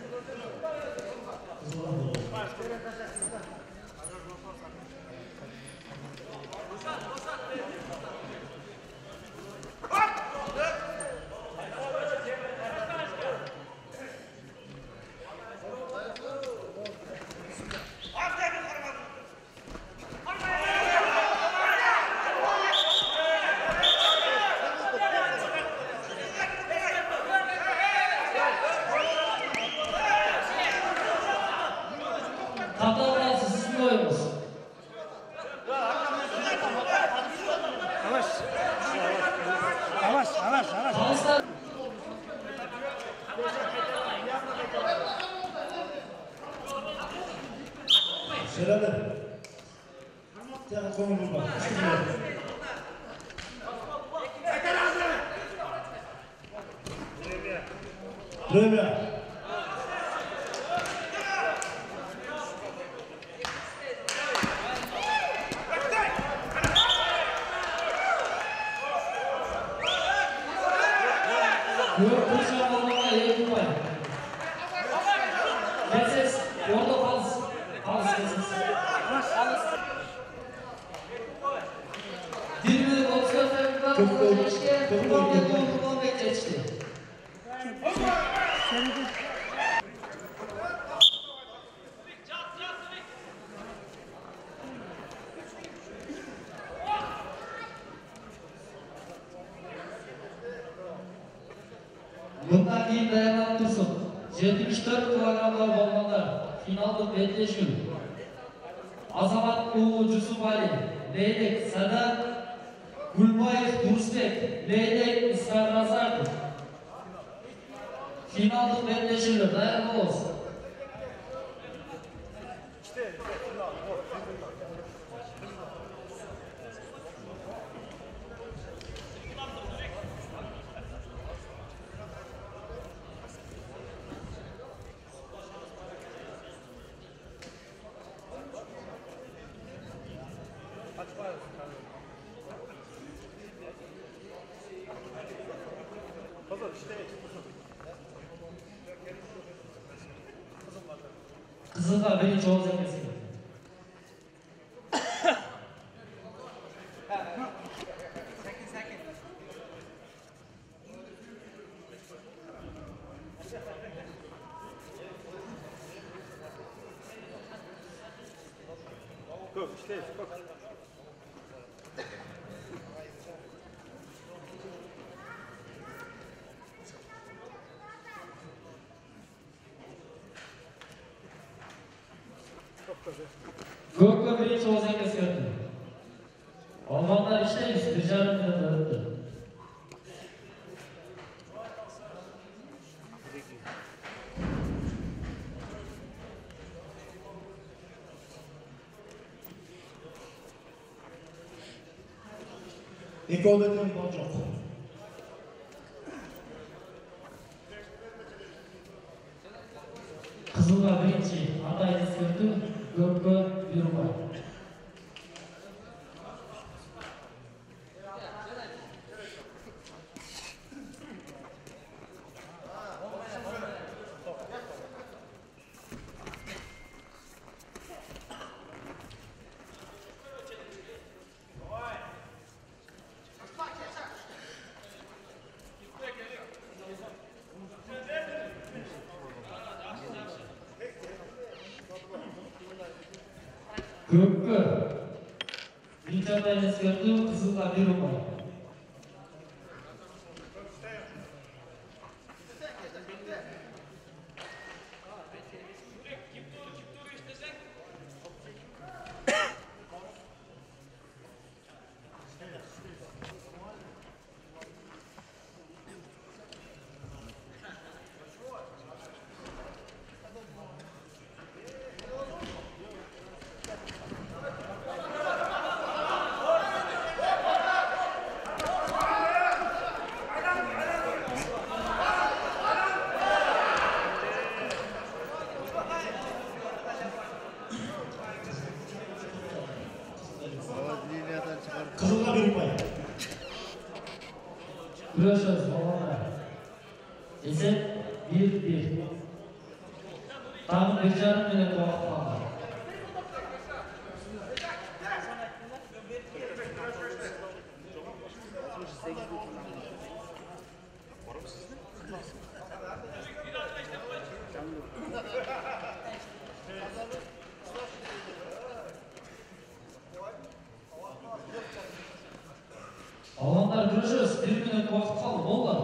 Şöyle Jangan komen dulu, Pak. Premier. Yok kurşun olmama yerim var. Gelsiz, orada kalsın. Kalsın. Dilini 34 dakika kullanmışken kullanmaya geçti. Bundan keyin dayanib tursin. 74 kilogramlar bo'lganlar finalda bellashuv. Azamat Ulu Jusufali, Leydek Sadat, Gulbayev Durusbek, Leydek Israr Razakov. Finalдық белдесулер даяр болыңыз. Қызылға бірінші оғыз емес. Көкке бірінші оғыз емес көрді. Алмандар іштейміз, 1,5 минут өтті. Екі ойдан бол жоқ. Қызылға бірінші атай ескерту, көкке бұйрық. Көкке бірінші атай ескерту, қызылға бұйрық. Қызылға берілмай. Күресіз балалар. Есеп 1-1. Тағы 1,5 минут уақыт қалды. Баландар күресіз 1 минут уақыт қалды. Болды.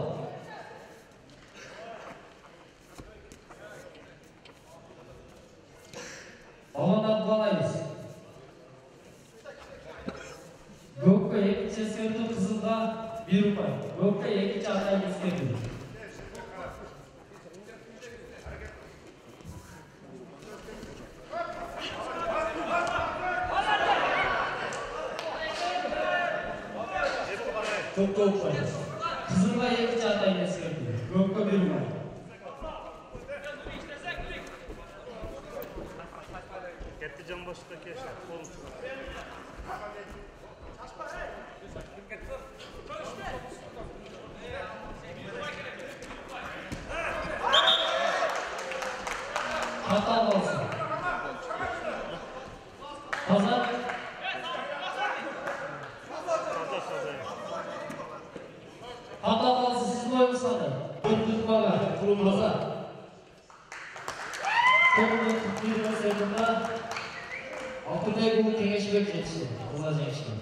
Баландар балаймыз. Көкке екінші ескерту, қызылға бұйрық. Көкке екінші атай ескерту. Көкке ұқпайды. Қызылға екінші атай ескерту. Көкке бұйрық. Кетті жан башықта кеші. Хата болсын. Таза. Хата болсын, сіз ойыңызсады. Көптік баға, құрылмаса. Көптік құтқырған секунда Алтынбек ұлы Кеңешбек жетішті. Қызға жеңішті.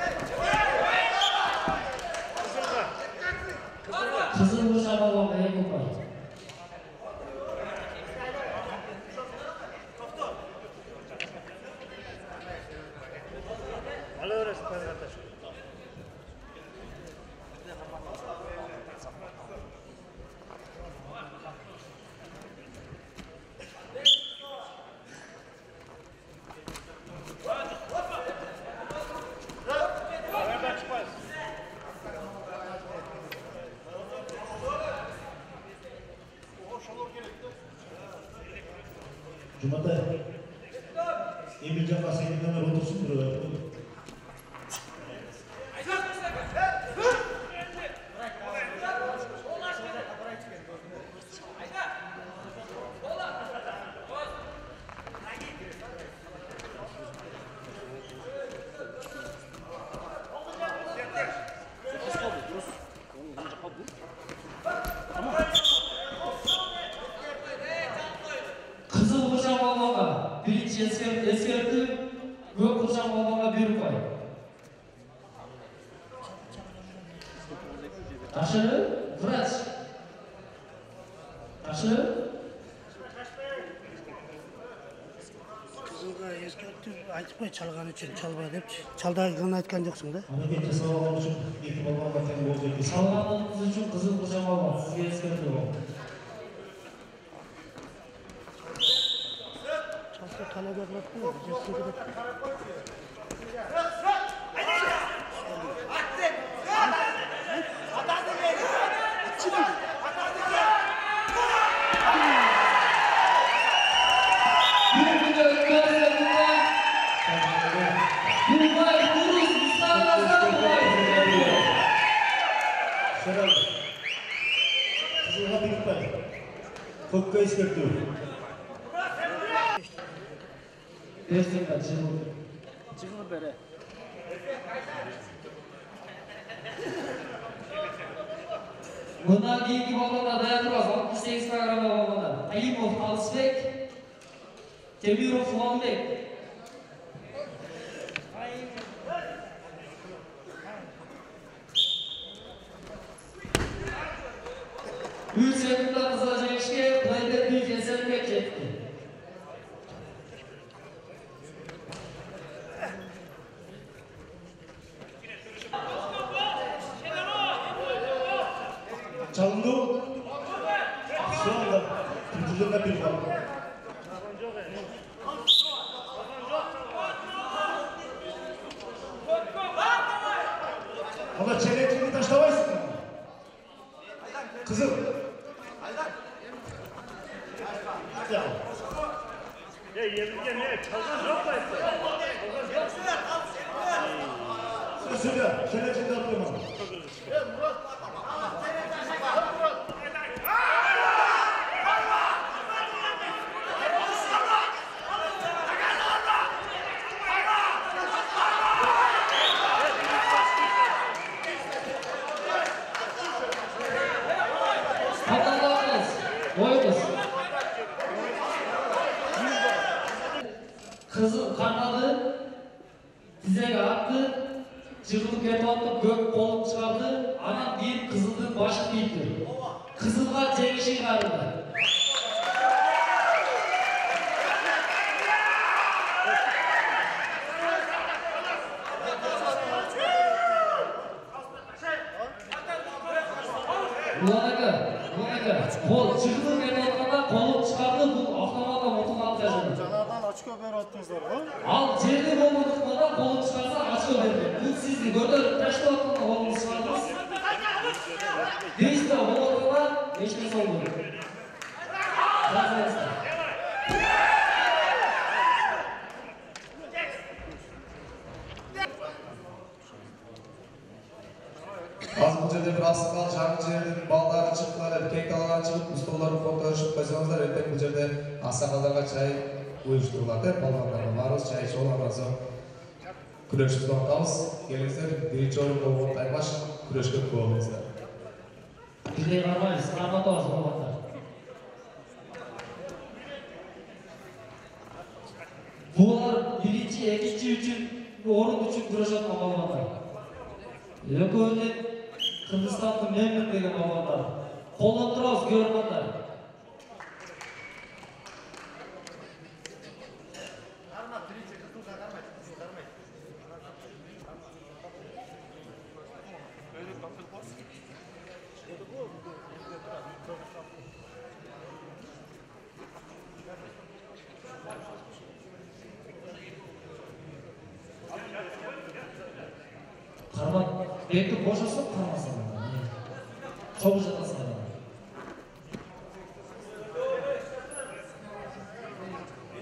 Қызыл ұшаға болған әйек ұпай. Жұматай, Емелжан Қасейінмен отырсын бір. Қызыл Қожа балаға бірінші ескерту, көк Қожа балаға бұйрық. Taşı, vıraç. Taşı. Kızılga eskертіп айтпай çalған үшін çalба деп çalдағын айтқан жоқсың да? Әрекет жасалған үшін екі балаға тең болды екен. Salғаныңыз үшін Қызыл Қожа бала сізге ескерту ол. Çalsa talebe bırakmıyor, cesini bırakmıyor. Қызылға бұйықпай, көкке ескерту. Ертеңді жығыл. Жығыл бәрі. Мұнан кейінгі балғанда даян тұрас 68 программа балғанда. Таимов Алысбек, Темиров Ұланбек. Үш секундта қызға жеңішке Құдайбердиев Есенбек жетті. Çalındı. Şu anda Türkçülüğünde bir var. Ama çelekliğini taşlamaysın. Kızım. Ya. Ya yenilge ne? Çalgan yok mu işte? Söz söyle. Çelekliğini atlayma. Kızıl kanadı, dizege attı, çıkılıp ketip gök kolun çıkardı, anan deyip Kızıl'ın başı deyipti. Kızılға жеңіші қарылды. Қол çıkılıp ketip atқанда қолын шығарды, бұл автоматта ұтылған тәжірибе. Жаңадан очко беріп attыңыздар ғой? Ал жерде болмадықта қолын шығарса очко берді. Бұл сізді көтеріп таштап атқанда қолын шығардыңыз. Дейсті болмадықта ешке сол көрді. Az bu жерде bir asıqal жаңы жерден балдары çıktılar, erkek daladan çıkıp ustaların fotoğrafı koysanızlar, erten bu жерде asaqallarga çay uyuşturulады, balmanlarga barız çay içip ondan soң күрөшүбүздү токтотобуз. Келиңиздер, биринчи орун болгон Таймаш күрөшкө күбө болуңуздар. Бизге кармайбыз, карматабыз балгандар. Булар биринчи, экинчи үчүн орун үчүн күрөшөт балгандар. Экөөнүн Кыргызстандын мемлекет деген балгандар. Колдон турабыз көргөндөр. Кармат бекті бошасың қармасың. Çoğu жатасың.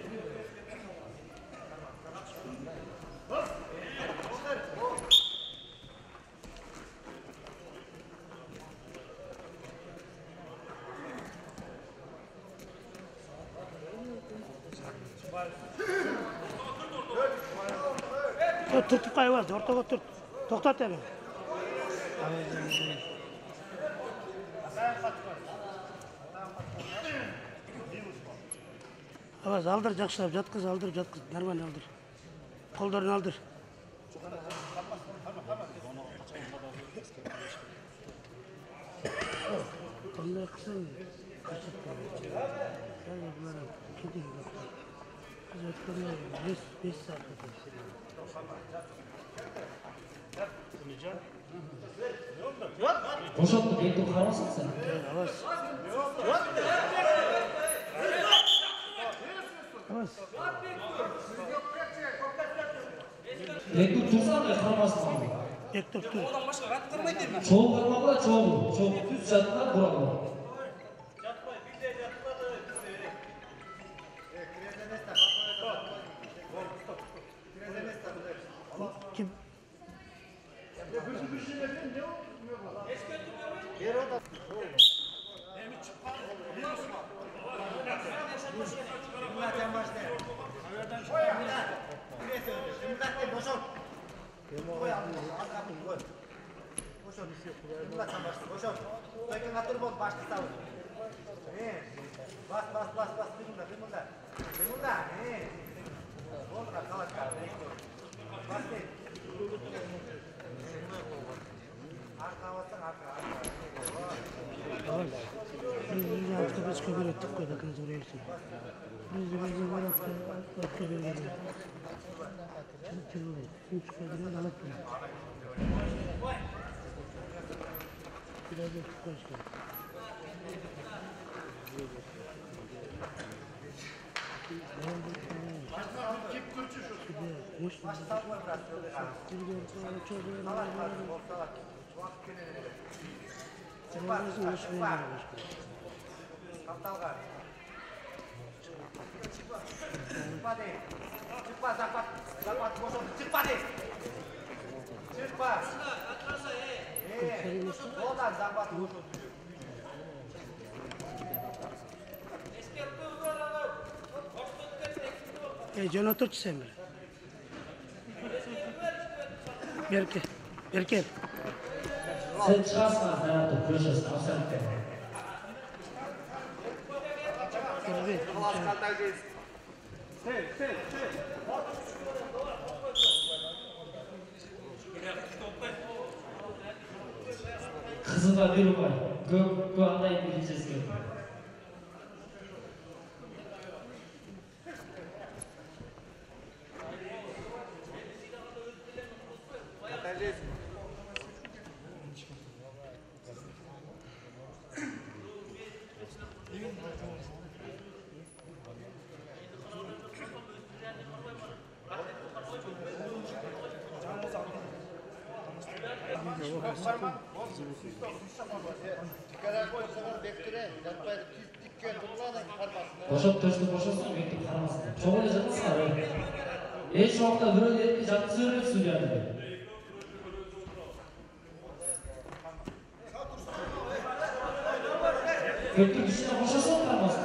Turtup kayvar, ortaga turt. To'xtat hemen. Avaz aldır, жақшылап жатқыз, алdır, жатқыз. Нормально алdır. Қолдарын алdır. Қандай қысың? Beş saat. Boşalttı, beni karamazsın sen. Avaz. Avaz. Beni dursan da karamazsın. Bektir, dur. Çoğu karmağı da çoğu. Çoğu düz jatlar buralar. Kim? Biz hafta biz kömür ettik koydakınız oraya için. Biz de var hafta kömür verdik. Şimdi çıkardığını alıp durun. Biraz da çıkar. Can otur sen bile. Berke. Sen çıkarsın hayatı, görüşürüz. Afsanlıkta. Kızıma bir var. Gök anlayıp bileceğiz gibi. Boşalt töştü boşalsın, bekle karamasın. Çok öyle canı sıkar öyle. Hiç vakta böyle deyip ki canı söyleyip söylüyordu. Kötü kişine boşalsın karamasın.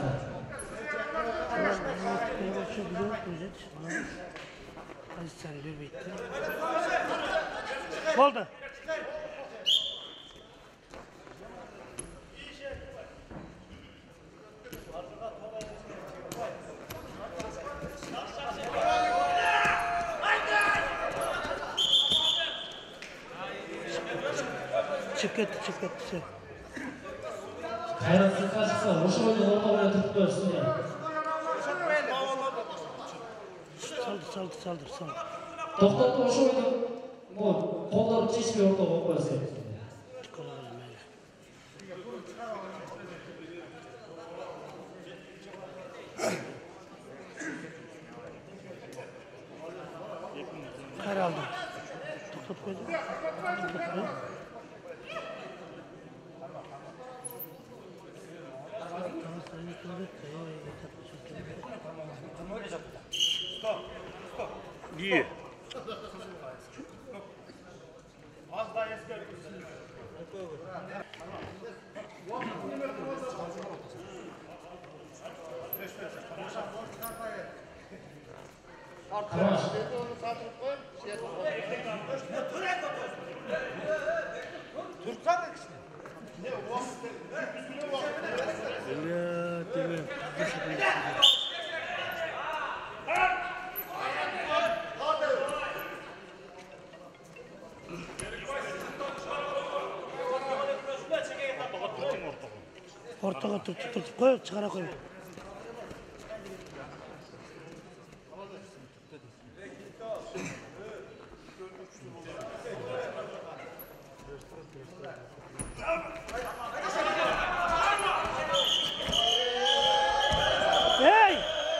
Sen bir bitti. Oldu. Çık et. Hayratsız kaçırsa, boşa oyunu orta oraya tutup dörsün ya. Saldır. Toxtatda boşa oyunu, kolları çeşmeyi orta olup koyasın. Kar aldım. Tut koydum. İyi. Az daha eski. Qamash. Ortaga turtib qo'y, chiqara qo'y. Hey!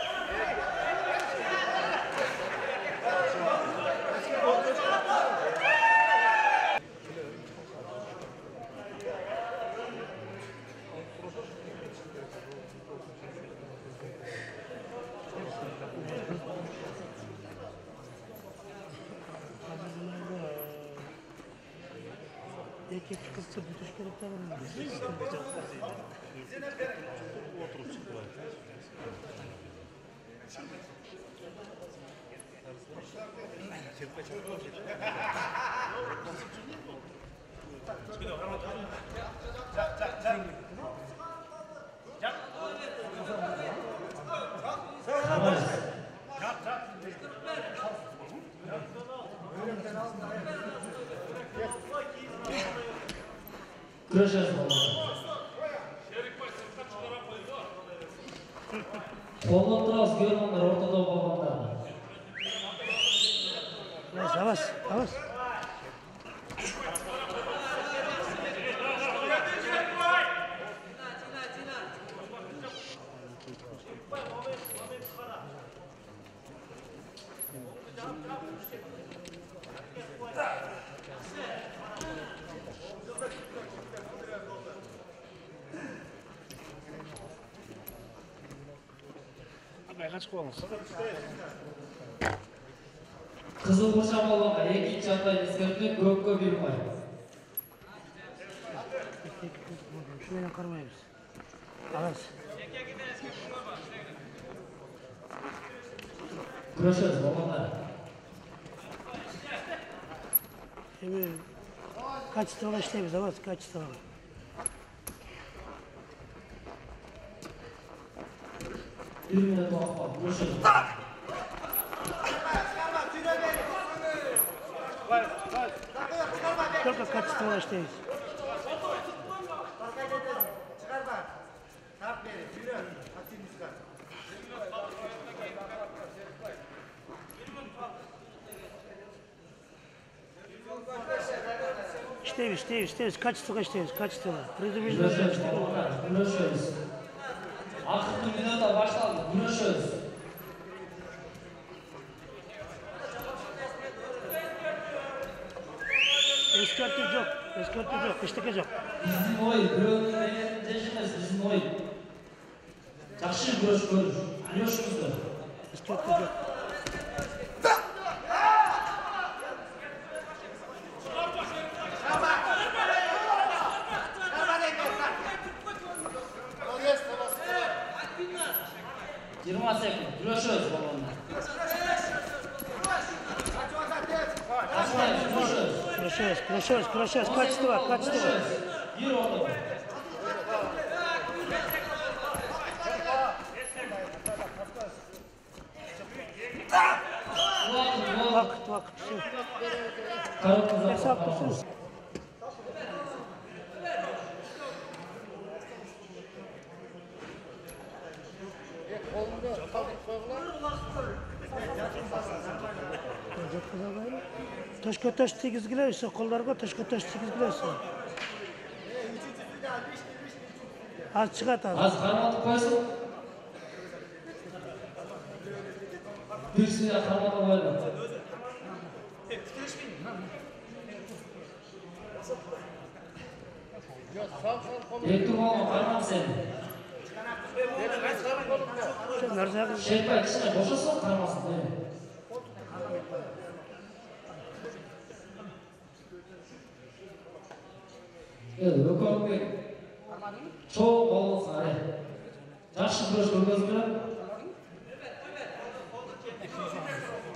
Erkek kızsa bütuş gerek de var. Oturup çıkıyor. Kurashasiz. Polvon Tros Germanlar o'rtada polvonlar. Avaz. Kaçık olmuş. Qizil Burcham polvonga ikkinchi atay eskirtib, ko'pga bermay. Şuna qarmaymiz. Avaz. Kurashasiz polvonlar. Şimdi kaçtığa işleyimiz, avaz kaçtığa. Bir minut vaqt bor. Kurashasiz. Только kaçtığa işleyiz. İşteyiz. Kaçtığa işleyiz, kaçtığa. Предупреждение işleyiz. Kurashasiz. Oxirgi minutda boshlandi. Kurashasiz. Eskartib yok, ishtaka yok. Bizning o'yin birovning mehnatini tejash emas, bizning o'yin. Yaxshi kurash ko'rish. Yoshimizlar. Eskartib yok. Yirmi sekund. Kurashasiz polvonlar. Kurashasiz. Kaçtığa. Yur o'rtada. Vaqt. Qarab tursin. Hesap qilsin. Toshga tosh tegizgilaysa, qo'llarga toshga tosh tegizgilaysa. Az chiqadi. Az qarmatib qo'ysin. Birsiga qarmatib qo'yadi. Ehtimol qarmamsan. Narsaga Sherpa ichine bo'shasin qarmasin. Yo'qolmay. Cho'q olsa, yaxshi kurash ko'rgazib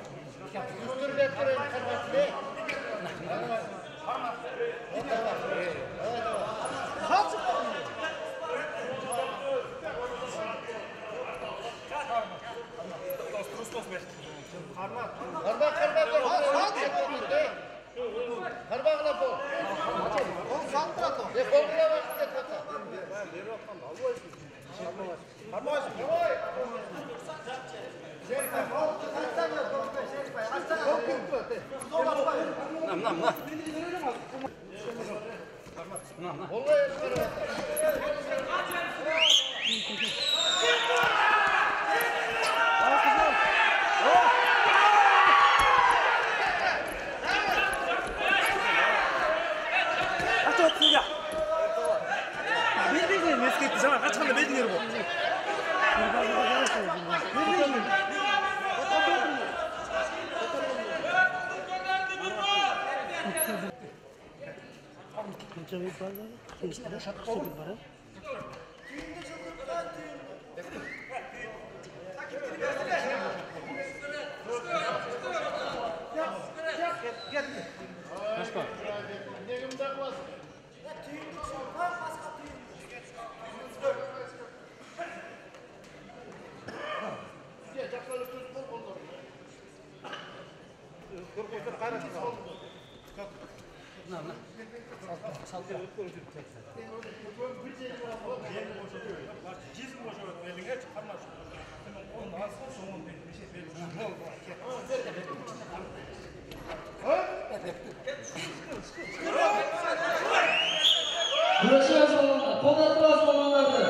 Kurashıyoruz balonlar. Podatmaz balonlardı.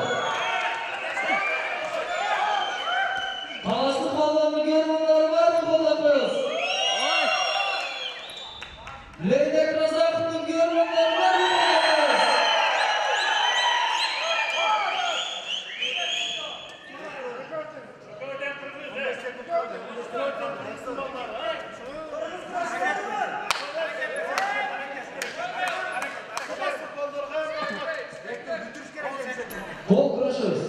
Talaslı balonlu görünler var mı podatmaz? Leydek Razak'ın görünler var mı podatmaz? Bol kurashıyoruz.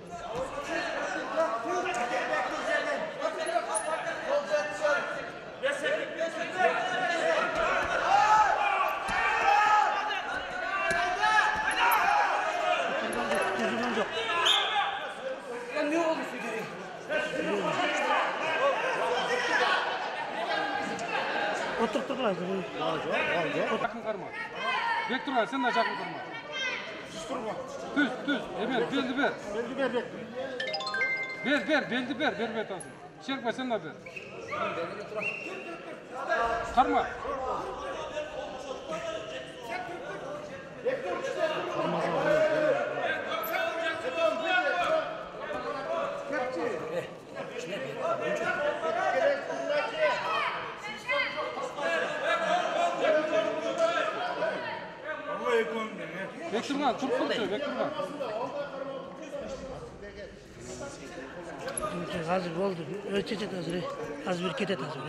Oturttuklar. Жақын қарма. Бек тұрған, сен де жақын қарма. Түз, емел, белді бер. Белді бер, бермей атасың. Шерікпай, сен де бер. Қарма. Бек тұрған, тұрып тұршы, бек тұрған. Hazır oldu. Ölçecek hazır. Az bir kete hazır.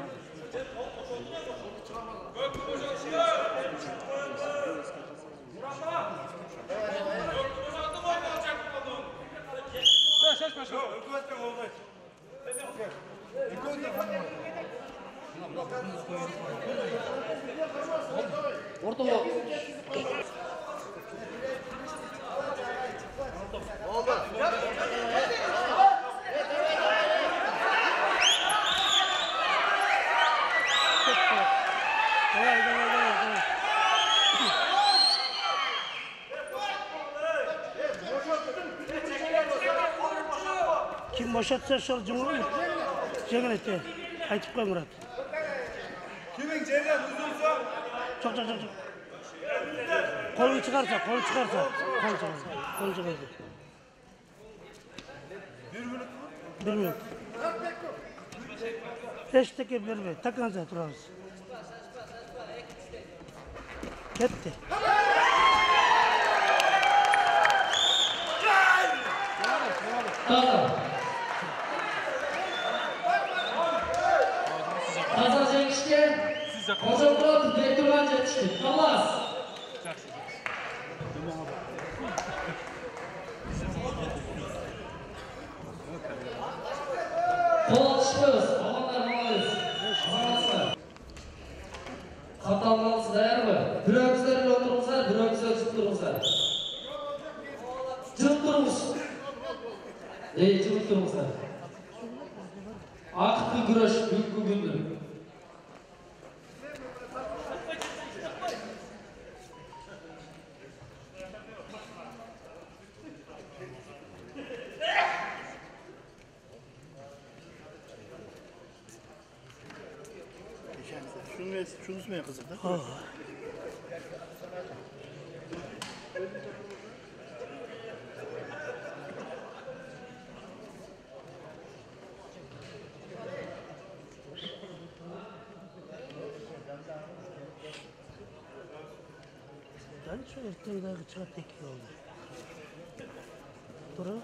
Şaş. Ortalığı. Kim boşatsa şol jengil etti. Aytıp koy Murat. Kimin cerden uzunsa? Çok. Kolu çıkarsa. Bir minut. Eşteki verme. Takınca durarız. Gitti. Tamam. Hazır jengişken Hoca Murat Bekturgan yetişti. Talas. Kol atışmıyoruz. Balonlar bağlıyız. Жылыттырыңыз. Жылыттырыңыздар. Ақытты күреш бүгінгі күнді. Şunuz mu kızım da? Ben şu erteğiler çıkart tekiyor oldu. Duru.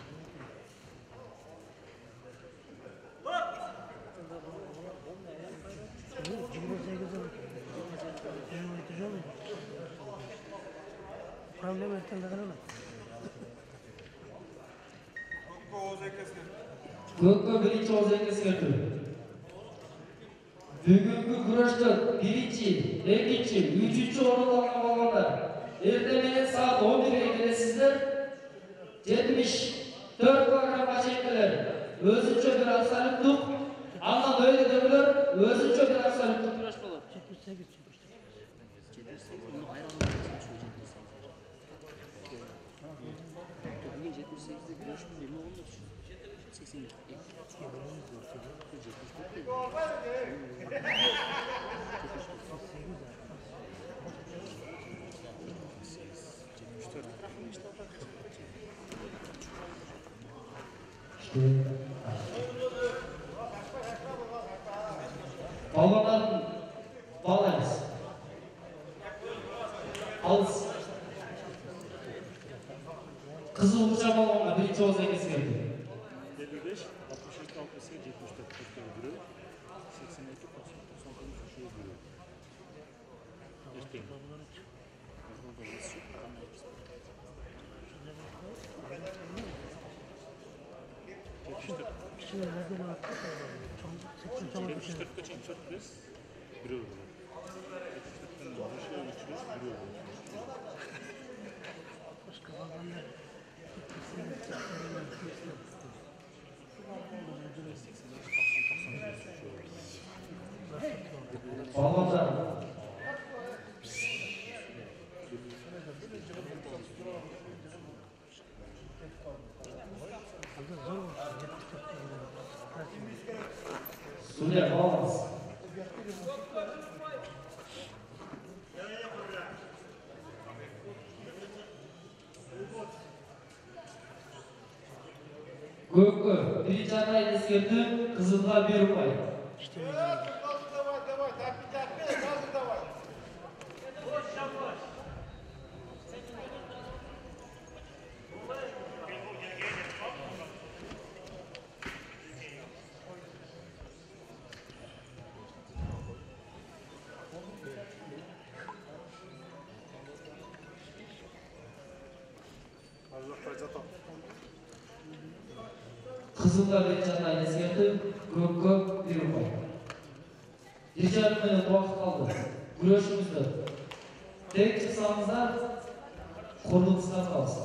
Problem erken kadar mı? Көкке birinchi o'z eskirdi. Bugungi kurashda birinchi, ikkinchi, uchinchi o'rin olgan bo'lganlar. Ertaga soat 11 ga kelasizlar. 74 kilogramm chekdilar. O'zicha bir afsonlik. Amma böyle dövler o'zicha bir afsonlik kurash bo'ladi. 78. Balondan bağlayız. Alız. Kızıl uçak balonla birinci olsa geldi. 55, 63, 68, 74, 44 bürü, 82, 90, 93 şey bürü. Erteğin. Şimdi nereden attı? Çok 74 kaç inçer pres? Bürü olur. 74'ten de bir şey uçmuş bürü olur. başka zamanlar. Balondan. Suya bağlamaz. Gökü, birinci adayını eskirdi, Kızıl'da bir upay. Kızıl'da birinci adayını eskirdi, Gökü bir upay. Bir yarım minut vakit kaldı. Güreşimizde. Tek çıksanızlar, kolunuzdan kalsın.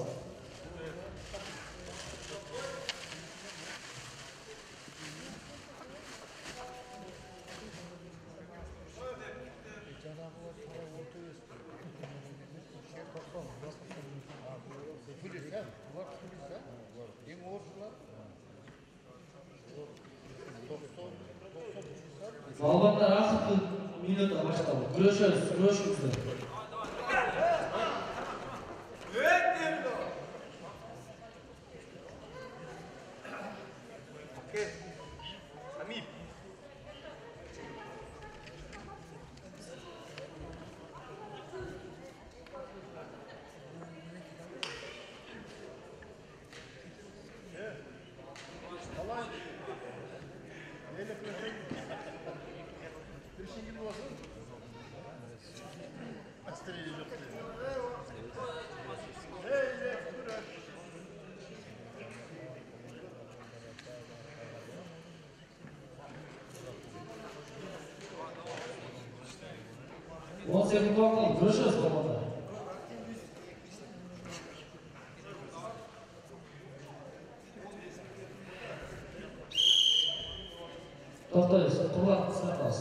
Balonlar akıttı minuta başladı. Güreşimizde. On sekund vakit kaldı. Güreşiyoruz balonlar. тоқтайбыз. Құрғақ сақтабыз.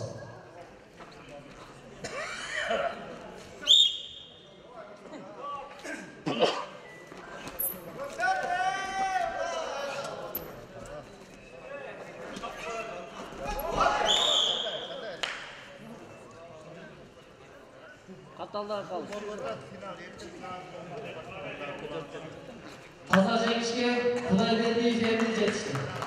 Қаталдар қалды. Таза жеңішке Құдайбердиев емін жетішті.